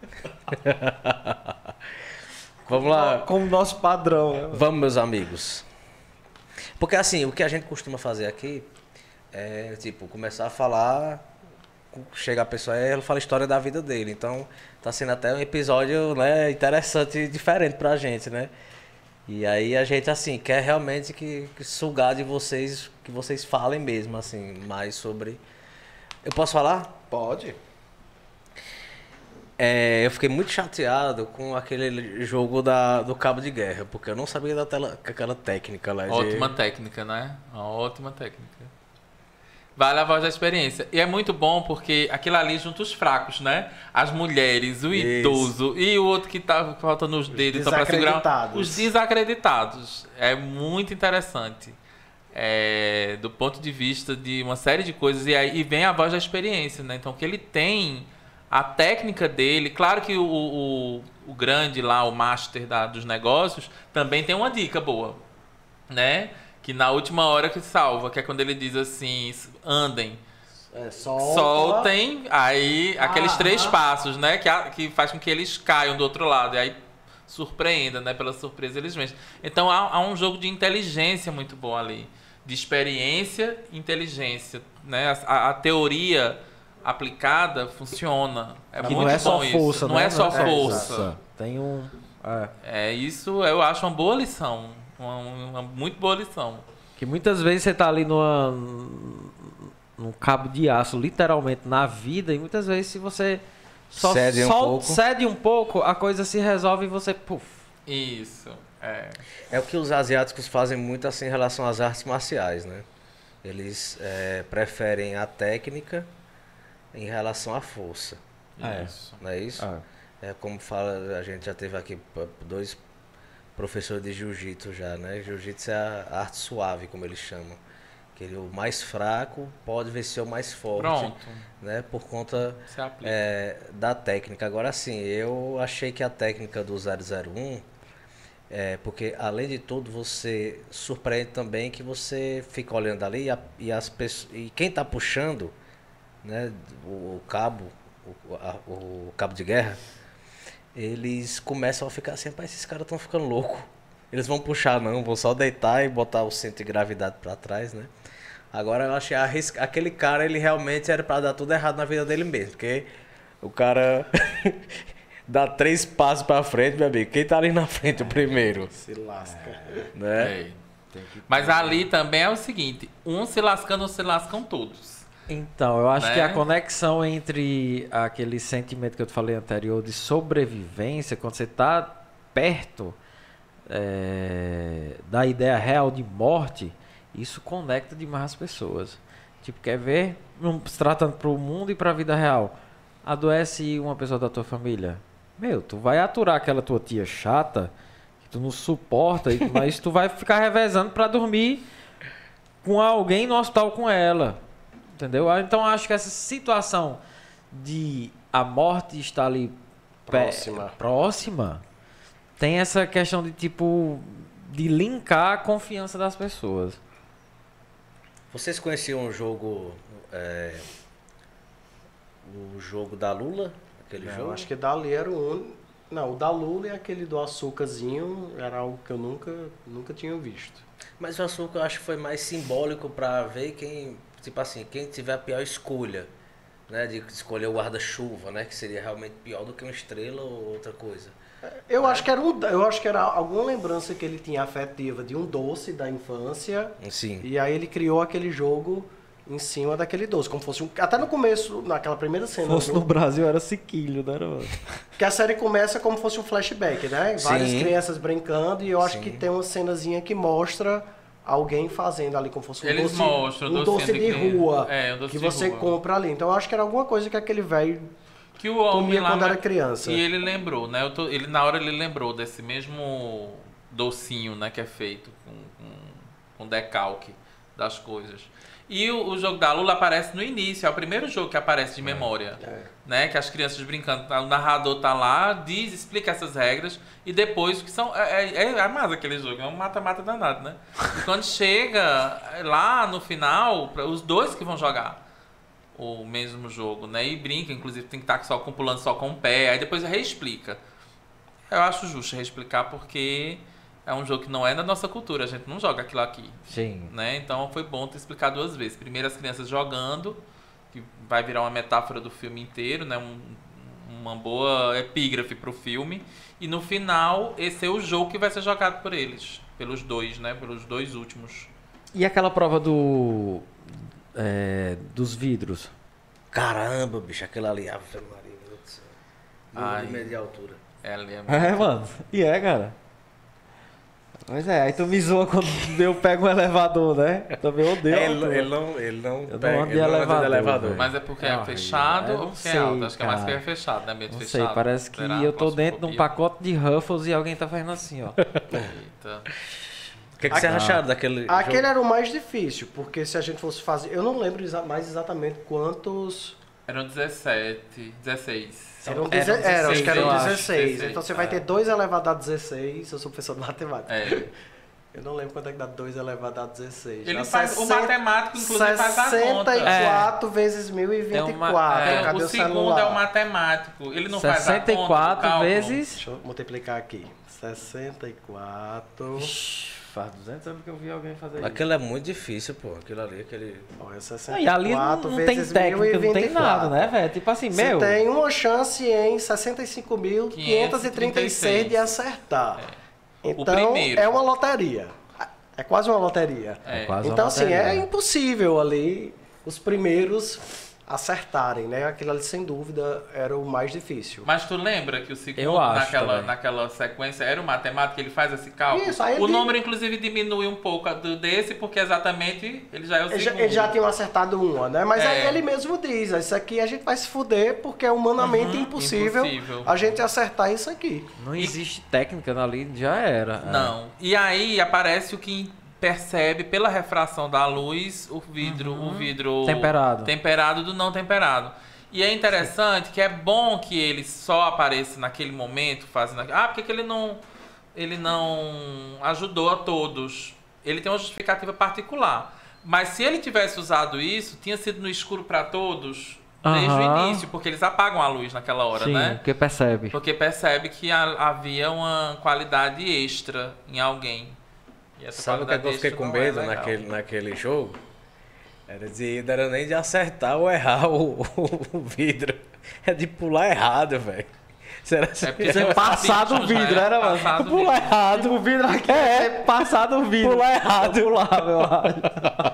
Vamos lá. Como nosso padrão, né? Vamos, meus amigos. Porque assim, o que a gente costuma fazer aqui é, tipo, começar a falar, chega a pessoa e ela fala a história da vida dele. Então, tá sendo até um episódio, né, interessante e diferente pra gente, né? E aí a gente, assim, quer realmente que, que sugar de vocês, que vocês falem mesmo, assim, mais sobre... Eu posso falar? Pode. É, eu fiquei muito chateado com aquele jogo da, do cabo de guerra, porque eu não sabia da tela, aquela técnica lá de... Ótima técnica, né? Uma ótima técnica. Vale a voz da experiência. E é muito bom porque aquilo ali junta os fracos, né? As mulheres, o Isso. idoso e o outro que tá faltando os dedos só pra segurar. desacreditados. Os desacreditados. É muito interessante. É, do ponto de vista de uma série de coisas. E aí e vem a voz da experiência, né? Então que ele tem a técnica dele. Claro que o, o, o grande lá, o master da, dos negócios, também tem uma dica boa, né? Que na última hora que salva, que é quando ele diz assim, andem, É, solta. soltem, aí aqueles Ah, três ah. passos, né? Que, a- que faz com que eles caiam do outro lado, e aí surpreenda, né? Pela surpresa eles vencem. Então há, há um jogo de inteligência muito bom ali, de experiência e inteligência, né? A, a teoria aplicada funciona, é Que muito não é bom só isso. força, não né? é só Não é força. Tem um... É. É, isso eu acho uma boa lição. Uma, uma muito boa lição. Que muitas vezes você tá ali numa, num cabo de aço, literalmente, na vida, e muitas vezes se você só Cede um sol- pouco. cede um pouco, a coisa se resolve e você, puf. Isso. É. É o que os asiáticos fazem muito assim em relação às artes marciais, né? Eles é, preferem a técnica em relação à força, É. Isso. não é isso? Ah, É como fala, a gente já teve aqui p- dois professores de jiu-jitsu já, né? Jiu-jitsu é a arte suave, como eles chamam. Que ele, o mais fraco pode vencer o mais forte, Pronto. né? Por conta Se aplica. é, da técnica. Agora sim, eu achei que a técnica do zero zero um, é, porque além de tudo você surpreende também que você fica olhando ali e, a- e as pessoas, e quem está puxando, né, o, o cabo, o, a- o cabo de guerra, eles começam a ficar assim, "Rapaz, esses caras estão ficando loucos. Eles vão puxar não, vão só deitar e botar o centro de gravidade para trás, né? Agora eu achei arris- aquele cara, ele realmente era para dar tudo errado na vida dele mesmo, porque o cara dá três passos para frente, meu amigo. Quem tá ali na frente o primeiro, Se lasca. né? É. Mas ali também é o seguinte: um se lascando, se lascam todos. Então, eu acho Né? que a conexão entre aquele sentimento que eu te falei anterior de sobrevivência, quando você está perto é, da ideia real de morte, isso conecta demais as pessoas. Tipo, quer ver? Não, se tratando para o mundo e para a vida real. Adoece uma pessoa da tua família. Meu, tu vai aturar aquela tua tia chata, que tu não suporta, e- mas tu vai ficar revezando para dormir com alguém no hospital com ela. Entendeu? Ah, então acho que essa situação de a morte estar ali pé- Próxima. próxima tem essa questão de tipo de linkar a confiança das pessoas. Vocês conheciam o jogo, é, o jogo da Lula? Aquele Eu jogo? acho que dali era o único. Não, o da Lula e aquele do açúcarzinho era algo que eu nunca, nunca tinha visto. Mas o açúcar eu acho que foi mais simbólico pra ver quem, tipo assim, quem tiver a pior escolha, né? De escolher o guarda-chuva, né? Que seria realmente pior do que uma estrela ou outra coisa. Eu acho que era um, eu acho que era alguma lembrança que ele tinha afetiva de um doce da infância. Sim. E aí ele criou aquele jogo em cima daquele doce, como fosse um, até no começo, naquela primeira cena, Se fosse do- no Brasil era Siquilho, né? Mano? que a série começa como fosse um flashback, né? Várias Sim. crianças brincando e eu acho Sim. que tem uma cenazinha que mostra alguém fazendo ali como fosse um Eles doce, mostram um o doce docinho de de criança. rua É, um doce que de você rua. compra ali. Então eu acho que era alguma coisa que aquele velho Que o homem comia lá, quando era mas- criança. E ele lembrou, né? Eu tô- ele, na hora ele lembrou desse mesmo docinho, né? Que é feito com, com, com decalque das coisas. E o, o jogo da Lula aparece no início, é o primeiro jogo que aparece de memória. É. Né? Que as crianças brincando, o narrador tá lá, diz, explica essas regras, e depois que são. É, é, é massa aquele jogo, é um mata-mata danado, né? E quando chega lá no final, pra- os dois que vão jogar o mesmo jogo, né? E brinca, inclusive tem que estar só com pulando só com o pé, aí depois reexplica. Eu acho justo reexplicar porque é um jogo que não é da nossa cultura, a gente não joga aquilo aqui, Sim. né? Então foi bom ter explicado duas vezes. Primeiro as crianças jogando, que vai virar uma metáfora do filme inteiro, né? Um, uma boa epígrafe pro filme. E no final, esse é o jogo que vai ser jogado por eles, pelos dois, né? Pelos dois últimos. E aquela prova do. é, dos vidros? Caramba, bicho, aquilo ali. Ave Maria, meu Deus do céu. Ai. Morro de medo de altura. Ela é É, mano. E é, cara. Pois é, aí tu me zoa quando eu pego um elevador, né? Eu também odeio. É, ele, altura. ele não, ele não Eu não pega, ando de ele não anda elevador, de elevador. velho. Mas é porque É é, horrível. fechado Eu ou não porque é sei, alto? Acho que é mais porque cara. é fechado, né? Meio Não fechado. sei, parece que Será? eu tô dentro de um Claustrofobia? pacote de Ruffles e alguém tá fazendo assim, ó. Eita. O que, que você Ah. acharam daquele Aquele jogo? era o mais difícil, porque se a gente fosse fazer, eu não lembro exa- mais exatamente quantos Eram dezessete, dezesseis. eram, eram deze... era, acho que eram eu acho. dezesseis. dezesseis, Então você vai é. ter dois elevado a dezesseis, eu sou professor de matemática. É. Eu não lembro quanto é que dá dois elevado a dezesseis. Ele Dá faz, o sessenta matemático, inclusive, faz a sessenta conta. e quatro vezes mil e vinte e quatro. É, Cadê o o segundo celular? é o matemático. Ele não faz a sessenta e conta do quatro cálculo? vezes. Deixa eu multiplicar aqui. sessenta e quatro. Ixi, faz duzentos anos que eu vi alguém fazer isso. Aquilo é muito difícil, pô. Aquilo ali, aquele... Olha, Não, sessenta e ali não, não tem vezes técnica, não tem nada, mil e vinte e quatro. né, velho? Tipo assim, Você meu. tem uma chance em sessenta e cinco mil quinhentos e trinta e seis de acertar. Então, primeiro. é uma loteria. É quase uma loteria. É. quase uma Então, assim, loteria. é impossível ali os primeiros acertarem, né? Aquilo ali, sem dúvida, era o mais difícil. Mas tu lembra que o segundo, Eu acho naquela, também. naquela sequência, era o matemático, ele faz esse cálculo? Isso, aí o ele- número, inclusive, diminui um pouco do desse, porque exatamente ele já é o Eles já, segundo. eles já tinham acertado uma, né? Mas É. aí ele mesmo diz, isso aqui a gente vai se fuder porque é humanamente Uhum, impossível, impossível. a gente acertar isso aqui. Não existe técnica ali, já era. É. Não. E aí aparece o que percebe pela refração da luz o vidro, o vidro Temperado. temperado do não temperado. E é interessante que é bom que ele só apareça naquele momento fazendo aquilo. Ah, porque que ele não ele não ajudou a todos. Ele tem uma justificativa particular. Mas se ele tivesse usado isso, tinha sido no escuro para todos desde Aham. o início, porque eles apagam a luz naquela hora, Sim, né? porque percebe. Porque percebe que ha- havia uma qualidade extra em alguém. E essa Sabe o que, é que eu qualidade fiquei extra com não é medo legal. naquele, naquele jogo? Era de, não era nem de acertar ou errar o, o vidro. É de pular errado, velho. Será que É porque Você é passar do já vidro, é era, mano? passado do Pular vidro. errado. O vidro aqui é, passar do vidro. Pular errado. Pular, meu rádio.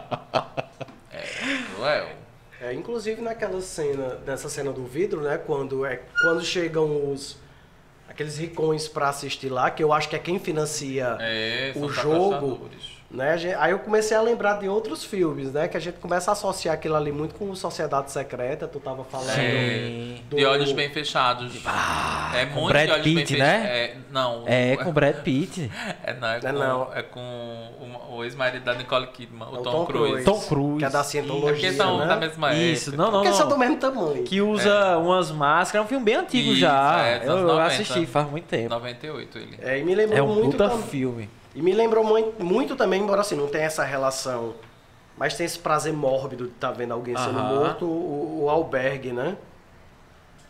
Ué, É, inclusive naquela cena, nessa cena do vidro, né? Quando, é, quando chegam os aqueles ricões pra assistir lá, que eu acho que é quem financia é, são o os jogo, apostadores. né? a gente- Aí eu comecei a lembrar de outros filmes, né? Que a gente começa a associar aquilo ali muito com Sociedade Secreta, tu tava falando. Sim. do- De olhos bem fechados. é com muito Brad de olhos bem Pitt, fechados. né? É, não. É, com Brad Pitt. É, não, é, Não, com, não. é com o, o ex-marido da Nicole Kidman, o É o Tom, Tom Cruise. Cruise. Tom Cruise. Que é da É cientologia, porque são né? da mesma Isso, época. não, não, Porque são do não. mesmo tamanho. Que usa umas máscaras. É um filme bem antigo Isso, já. é, dos eu, anos eu noventa. assisti faz muito tempo. noventa e oito ele. É, e me lembrou É um muito puta tam- filme. E me lembrou muito, muito também, embora assim, não tenha essa relação, mas tem esse prazer mórbido de estar vendo alguém sendo Aham. morto, o, o Albergue, né?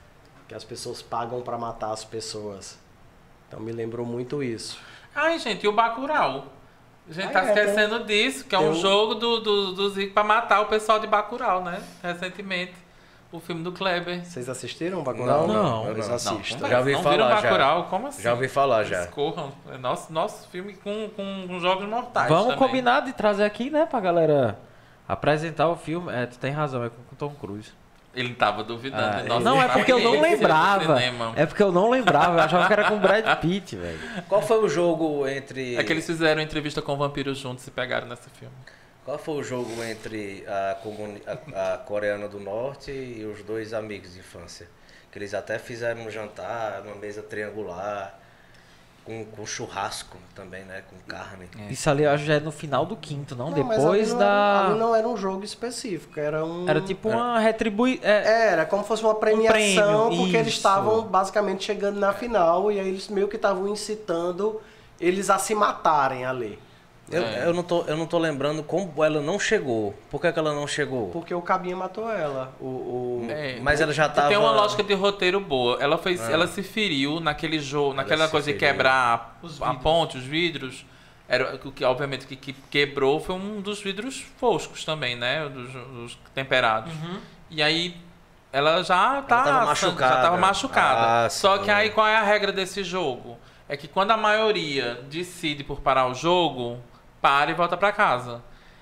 que as pessoas pagam pra matar as pessoas. Então me lembrou muito isso. Ai, gente, e o Bacurau? A gente Ah, tá é, esquecendo disso, que é um tem um- jogo do, do, dos ricos pra matar o pessoal de Bacurau, né? Recentemente. O filme do Kleber. Vocês assistiram o Bacurau? Não, não, Pois não. assistam. Não, Já ouvi não falar, viram já. Bacurau? Como assim? Já ouvi falar, já. Escorram. É nosso, nosso filme com, com, com jogos mortais Vamos também. combinar de trazer aqui, né, pra galera apresentar o filme. É, tu tem razão, é com o Tom Cruise. Ele tava duvidando. Ah, de nossa não, é porque eu não experiência do lembrava. cinema. É porque eu não lembrava, eu achava que era com o Brad Pitt, velho. Qual foi o jogo entre. É que eles fizeram entrevista com o vampiro juntos e se pegaram nesse filme. Qual foi o jogo entre a, comuni- a, a coreana do norte e os dois amigos de infância? Que eles até fizeram um jantar, uma mesa triangular, com, com churrasco também, né? Com carne. Isso ali eu acho que já é no final do quinto, não? Não, mas Depois ali não da. Era, ali não era um jogo específico, era um... Era tipo uma retribui... é, Era como se fosse uma premiação, prêmio, porque eles isso. estavam basicamente chegando na final e aí eles meio que estavam incitando eles a se matarem ali. Eu, É. eu, não tô, eu não tô lembrando como ela não chegou. Por que, que ela não chegou? Porque o Cabinha matou ela. O, o... É, Mas ela já tava- Tem uma lógica de roteiro boa. Ela, fez, Ah. ela se feriu naquele jogo, naquela se coisa de feriu. quebrar Os a vidros. ponte, os vidros. Era, o que, obviamente, o que, que quebrou foi um dos vidros foscos também, né? Dos, dos temperados. E aí ela já tá, tava machucada. já tava machucada. Ah, Só sim. que aí qual é a regra desse jogo? É que quando a maioria decide por parar o jogo, para e volta pra casa.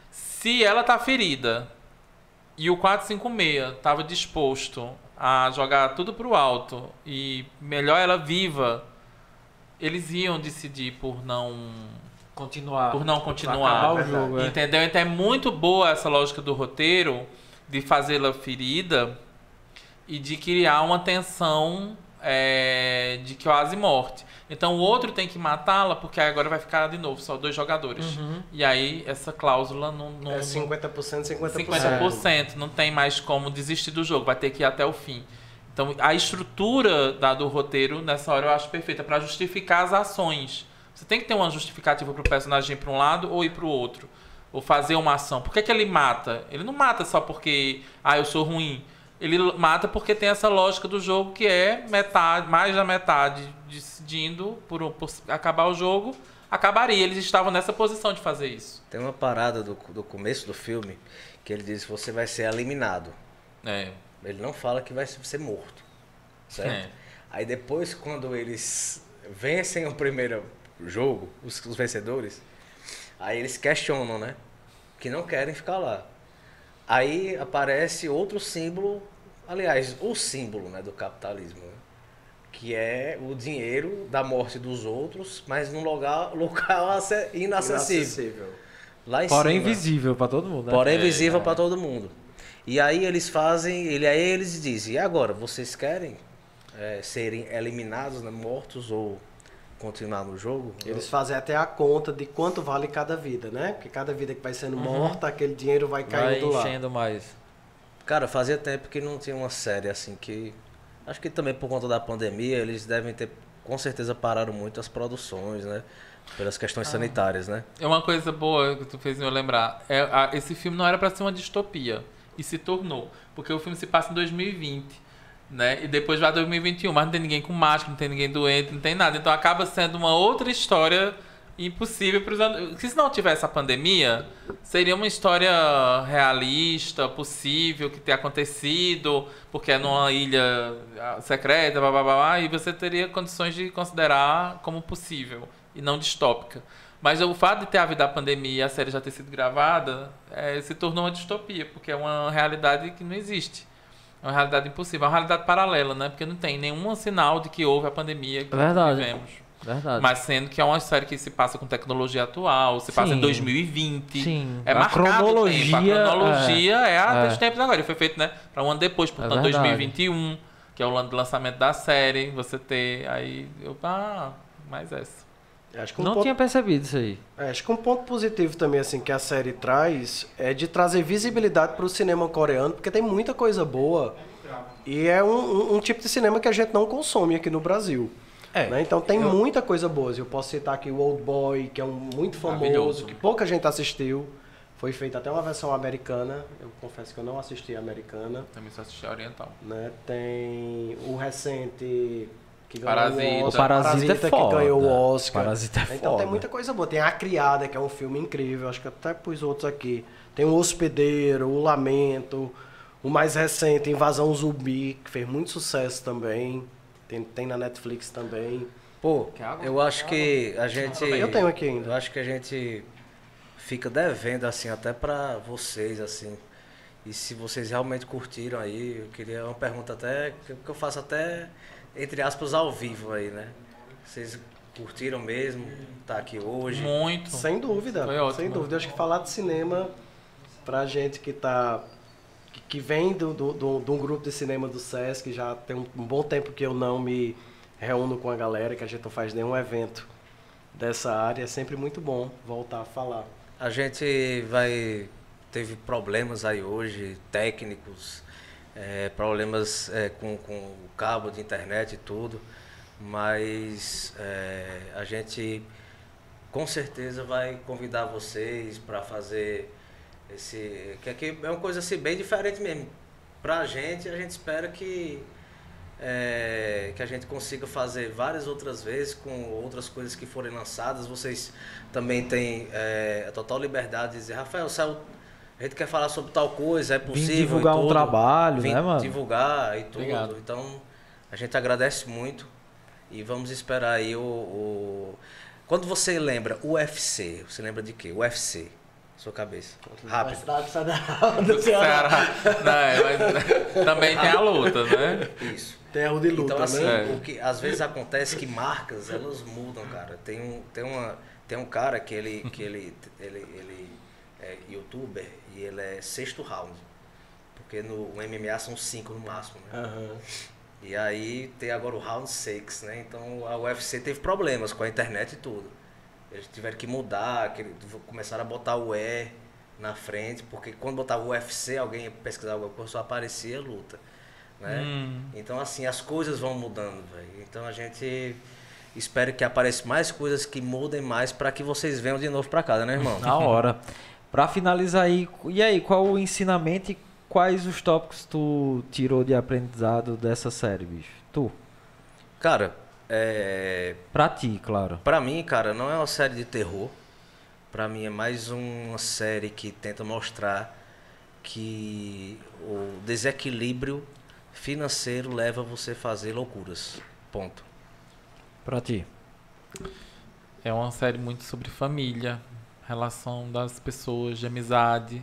Se ela tá ferida e o quatro cinco seis estava disposto a jogar tudo pro alto e melhor ela viva, eles iam decidir por não continuar. por não Acabar continuar. o jogo, é. Entendeu? Então é muito boa essa lógica do roteiro de fazê-la ferida e de criar uma tensão é, de quase morte. Então o outro tem que matá-la porque agora vai ficar de novo só dois jogadores. E aí essa cláusula não, não, É cinquenta por cento, cinquenta por cento. cinquenta por cento, não tem mais como desistir do jogo, vai ter que ir até o fim. Então a estrutura da, do roteiro nessa hora eu acho perfeita para justificar as ações. Você tem que ter uma justificativa para o personagem ir para um lado ou ir para o outro, ou fazer uma ação. Por que, que ele mata? Ele não mata só porque ah, eu sou ruim. Ele mata porque tem essa lógica do jogo que é metade, mais da metade decidindo por, por acabar o jogo, acabaria. Eles estavam nessa posição de fazer isso. Tem uma parada do, do começo do filme que ele diz que você vai ser eliminado. É. Ele não fala que vai ser morto. Certo? É. Aí depois, quando eles vencem o primeiro jogo, os, os vencedores, aí eles questionam, né? Que não querem ficar lá. Aí aparece outro símbolo, aliás, o símbolo, né, do capitalismo, né? Que é o dinheiro da morte dos outros, mas num lugar, local ace- inacessível. Inacessível. Lá em Porém cima. invisível pra todo mundo, né? Porém É, visível é. para todo mundo. E aí eles fazem, ele aí eles dizem: "E agora, vocês querem é, serem eliminados, né, mortos ou continuar no jogo?" Eles fazem até a conta de quanto vale cada vida, né? Porque cada vida que vai sendo morta, aquele dinheiro vai Vai caindo lá. enchendo mais. Cara, fazia tempo que não tinha uma série assim que... Acho que também por conta da pandemia, eles devem ter, com certeza, pararam muito as produções, né? Pelas questões sanitárias, né? É uma coisa boa que tu fez eu lembrar. É, a- esse filme não era pra ser uma distopia. E se tornou. Porque o filme se passa em dois mil e vinte. Né? E depois vai dois mil e vinte e um. Mas não tem ninguém com máscara, não tem ninguém doente, não tem nada. Então acaba sendo uma outra história impossível para os anos. Se não tivesse a pandemia, seria uma história realista, possível, que ter acontecido, porque é numa ilha secreta, blá, blá, blá, blá, e você teria condições de considerar como possível e não distópica. Mas o fato de ter havido a pandemia e a série já ter sido gravada, é, se tornou uma distopia, porque é uma realidade que não existe. É uma realidade impossível, é uma realidade paralela, né? Porque não tem nenhum sinal de que houve a pandemia que Verdade. vivemos. Verdade. Mas sendo que é uma série que se passa com tecnologia atual, se passa Sim. em dois mil e vinte. Sim. É A marcado o cronologia, tempo. A cronologia é, a é. dos tempos agora. E foi feito, né, para um ano depois, portanto, verdade. dois mil e vinte e um, que é o ano do lançamento da série. Você ter aí. Eu, ah, mais essa. Acho que um Não ponto, tinha percebido isso aí. é, acho que um ponto positivo também assim que a série traz é de trazer visibilidade para o cinema coreano, porque tem muita coisa boa e é um, um- um tipo de cinema que a gente não consome aqui no Brasil. É. Né? Então tem muita coisa boa. Eu posso citar aqui o Old Boy, que é um muito Maravilhoso. famoso, que pouca gente assistiu. Foi Foi feita até uma versão americana, eu confesso que eu não assisti a americana. Também só assisti a oriental. Né? Tem o recente que ganhou Parasita. o O Oscar, Parasita é que foda. ganhou o Oscar. Parasita é Então foda. tem muita coisa boa. Tem A Criada, que é um filme incrível, acho que até pus outros aqui. Tem o Hospedeiro, o Lamento, o mais recente, Invasão Zumbi, que fez muito sucesso também. Tem, tem na Netflix também. Pô, Quer água? eu acho que a gente... Eu tenho aqui ainda. Eu acho que a gente fica devendo, assim, até pra vocês, assim. E se vocês realmente curtiram aí, eu queria uma pergunta até, que eu faço até, entre aspas, ao vivo aí, né? Vocês curtiram mesmo estar aqui hoje? Muito. Sem dúvida, Foi ótimo. sem dúvida. Eu acho que falar de cinema, pra gente que tá... que- que vem do, do, do- de um grupo de cinema do Sesc, já tem um, um bom tempo que eu não me reúno com a galera, que a gente não faz nenhum evento dessa área, é sempre muito bom voltar a falar. A gente vai... Teve problemas aí hoje, técnicos, é, problemas é, com, com o cabo de internet e tudo, mas é, a gente com certeza vai convidar vocês para fazer esse... Que aqui é uma coisa assim, bem diferente mesmo. Pra gente, a gente espera que, é, que a gente consiga fazer várias outras vezes com outras coisas que forem lançadas. Vocês também têm é, a total liberdade de dizer, Rafael, saiu... A gente quer falar sobre tal coisa, é possível. Vim divulgar e um tudo. trabalho, Vim né, mano? divulgar e tudo. Obrigado. Então, a gente agradece muito e vamos esperar aí o, o... Quando você lembra U F C, você lembra de quê? U F C, sua cabeça. Rápido. Universidade Federal do Do Ceará. Ceará. Não, é, mas também tem a luta, né? Isso. Terra de luta, Então, assim, né? É. o que às vezes acontece que marcas, elas mudam, cara. Tem um, tem uma, tem um cara que ele, que ele, ele, ele é youtuber e ele é sexto round. Porque no o M M A são cinco no máximo, né? Aham. E aí tem agora o round seis, né? Então a U F C teve problemas com a internet e tudo. Eles tiveram que mudar, que começaram a botar o E na frente, porque quando botava o U F C, alguém ia pesquisar alguma coisa, só aparecia luta. Né? Hum. Então assim, as coisas vão mudando, velho. Então a gente espera que apareçam mais coisas que mudem mais para que vocês venham de novo para casa, né, irmão? Na hora. Pra finalizar aí, e aí, qual o ensinamento e quais os tópicos tu tirou de aprendizado dessa série, bicho? Tu? Cara, é... Pra ti, claro. pra mim, cara, não é uma série de terror. Pra mim é mais uma série que tenta mostrar que o desequilíbrio financeiro leva você a fazer loucuras. Ponto. Pra ti. É uma série muito sobre família, relação das pessoas, de amizade.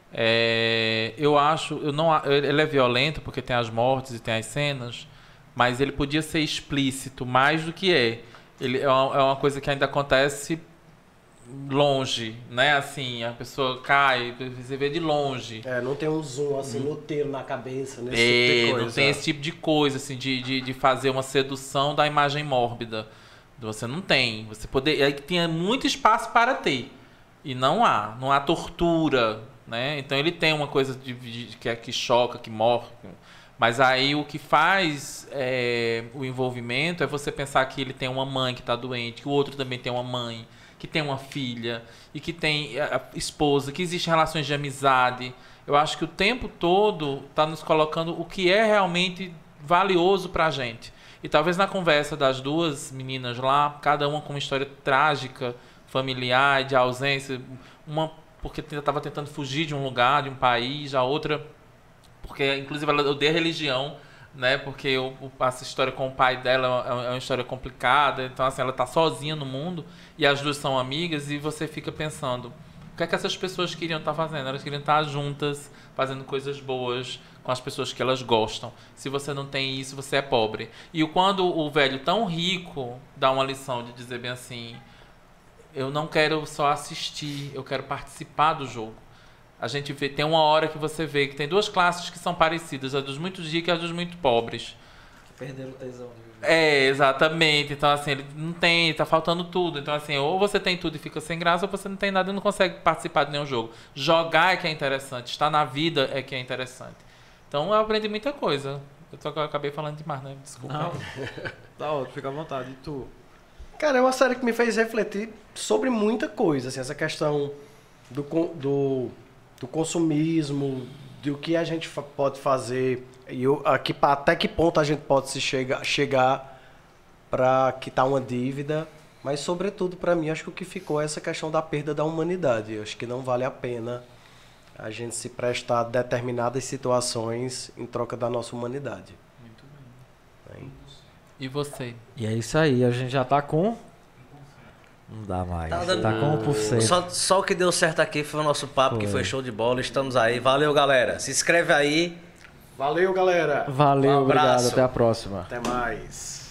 É, eu acho, eu não, a- ele é violento porque tem as mortes e tem as cenas, mas ele podia ser explícito mais do que é. Ele é uma, é uma coisa que ainda acontece longe, né? Assim, a pessoa cai, você vê de longe. É, não tem um zoom assim, no tiro na cabeça, nesse É, tipo de coisa. não tem esse tipo de coisa, assim, de, de, de fazer uma sedução da imagem mórbida. Você não tem. Você poder, aí tinha muito espaço para ter. E não há. Não há tortura, né? Então ele tem uma coisa de, de- que, é- que choca, que morre. Mas aí o que faz é, o envolvimento é você pensar que ele tem uma mãe que está doente, que o outro também tem uma mãe, que tem uma filha, e que tem a a esposa, que existem relações de amizade. Eu acho que o tempo todo está nos colocando o que é realmente valioso para a gente. E talvez na conversa das duas meninas lá, cada uma com uma história trágica, familiar, de ausência, uma porque estava tentando fugir de um lugar, de um país, a outra porque inclusive ela odeia religião, né? Porque o, o- essa história com o pai dela é uma, é uma história complicada, então assim, ela tá sozinha no mundo e as duas são amigas e você fica pensando, o que é que essas pessoas queriam estar fazendo? Elas queriam estar juntas, fazendo coisas boas com as pessoas que elas gostam. Se você não tem isso, você é pobre. E quando o velho tão rico dá uma lição de dizer bem assim, eu não quero só assistir, eu quero participar do jogo. A gente vê, tem uma hora que você vê que tem duas classes que são parecidas, a dos muito ricos e a dos muito pobres. Perderam o tesão de viver. É, exatamente. Então, assim, ele não tem, tá faltando tudo. Então, assim, ou você tem tudo e fica sem graça, ou você não tem nada e não consegue participar de nenhum jogo. Jogar é que é interessante, estar na vida é que é interessante. Então, eu aprendi muita coisa. Eu só que eu acabei falando demais, né? Desculpa. Não. Tá ótimo, fica à vontade. E tu? Cara, é uma série que me fez refletir sobre muita coisa, assim, essa questão do, con- do, do consumismo, do que a gente fa- pode fazer e eu, aqui, pa- até que ponto a gente pode se chega, chegar para quitar uma dívida. Mas, sobretudo, para mim, acho que o que ficou é essa questão da perda da humanidade. Eu acho que não vale a pena a gente se prestar a determinadas situações em troca da nossa humanidade. Muito bem. Hein? E você? E é isso aí, a gente já tá com... Não dá mais. Tá Tá, dando- com um por cento. Só, só o que deu certo aqui foi o nosso papo, que Foi. foi show de bola. Estamos aí. Valeu, galera. Se inscreve aí. Valeu, galera. Valeu, Um obrigado, abraço. até a próxima. Até mais.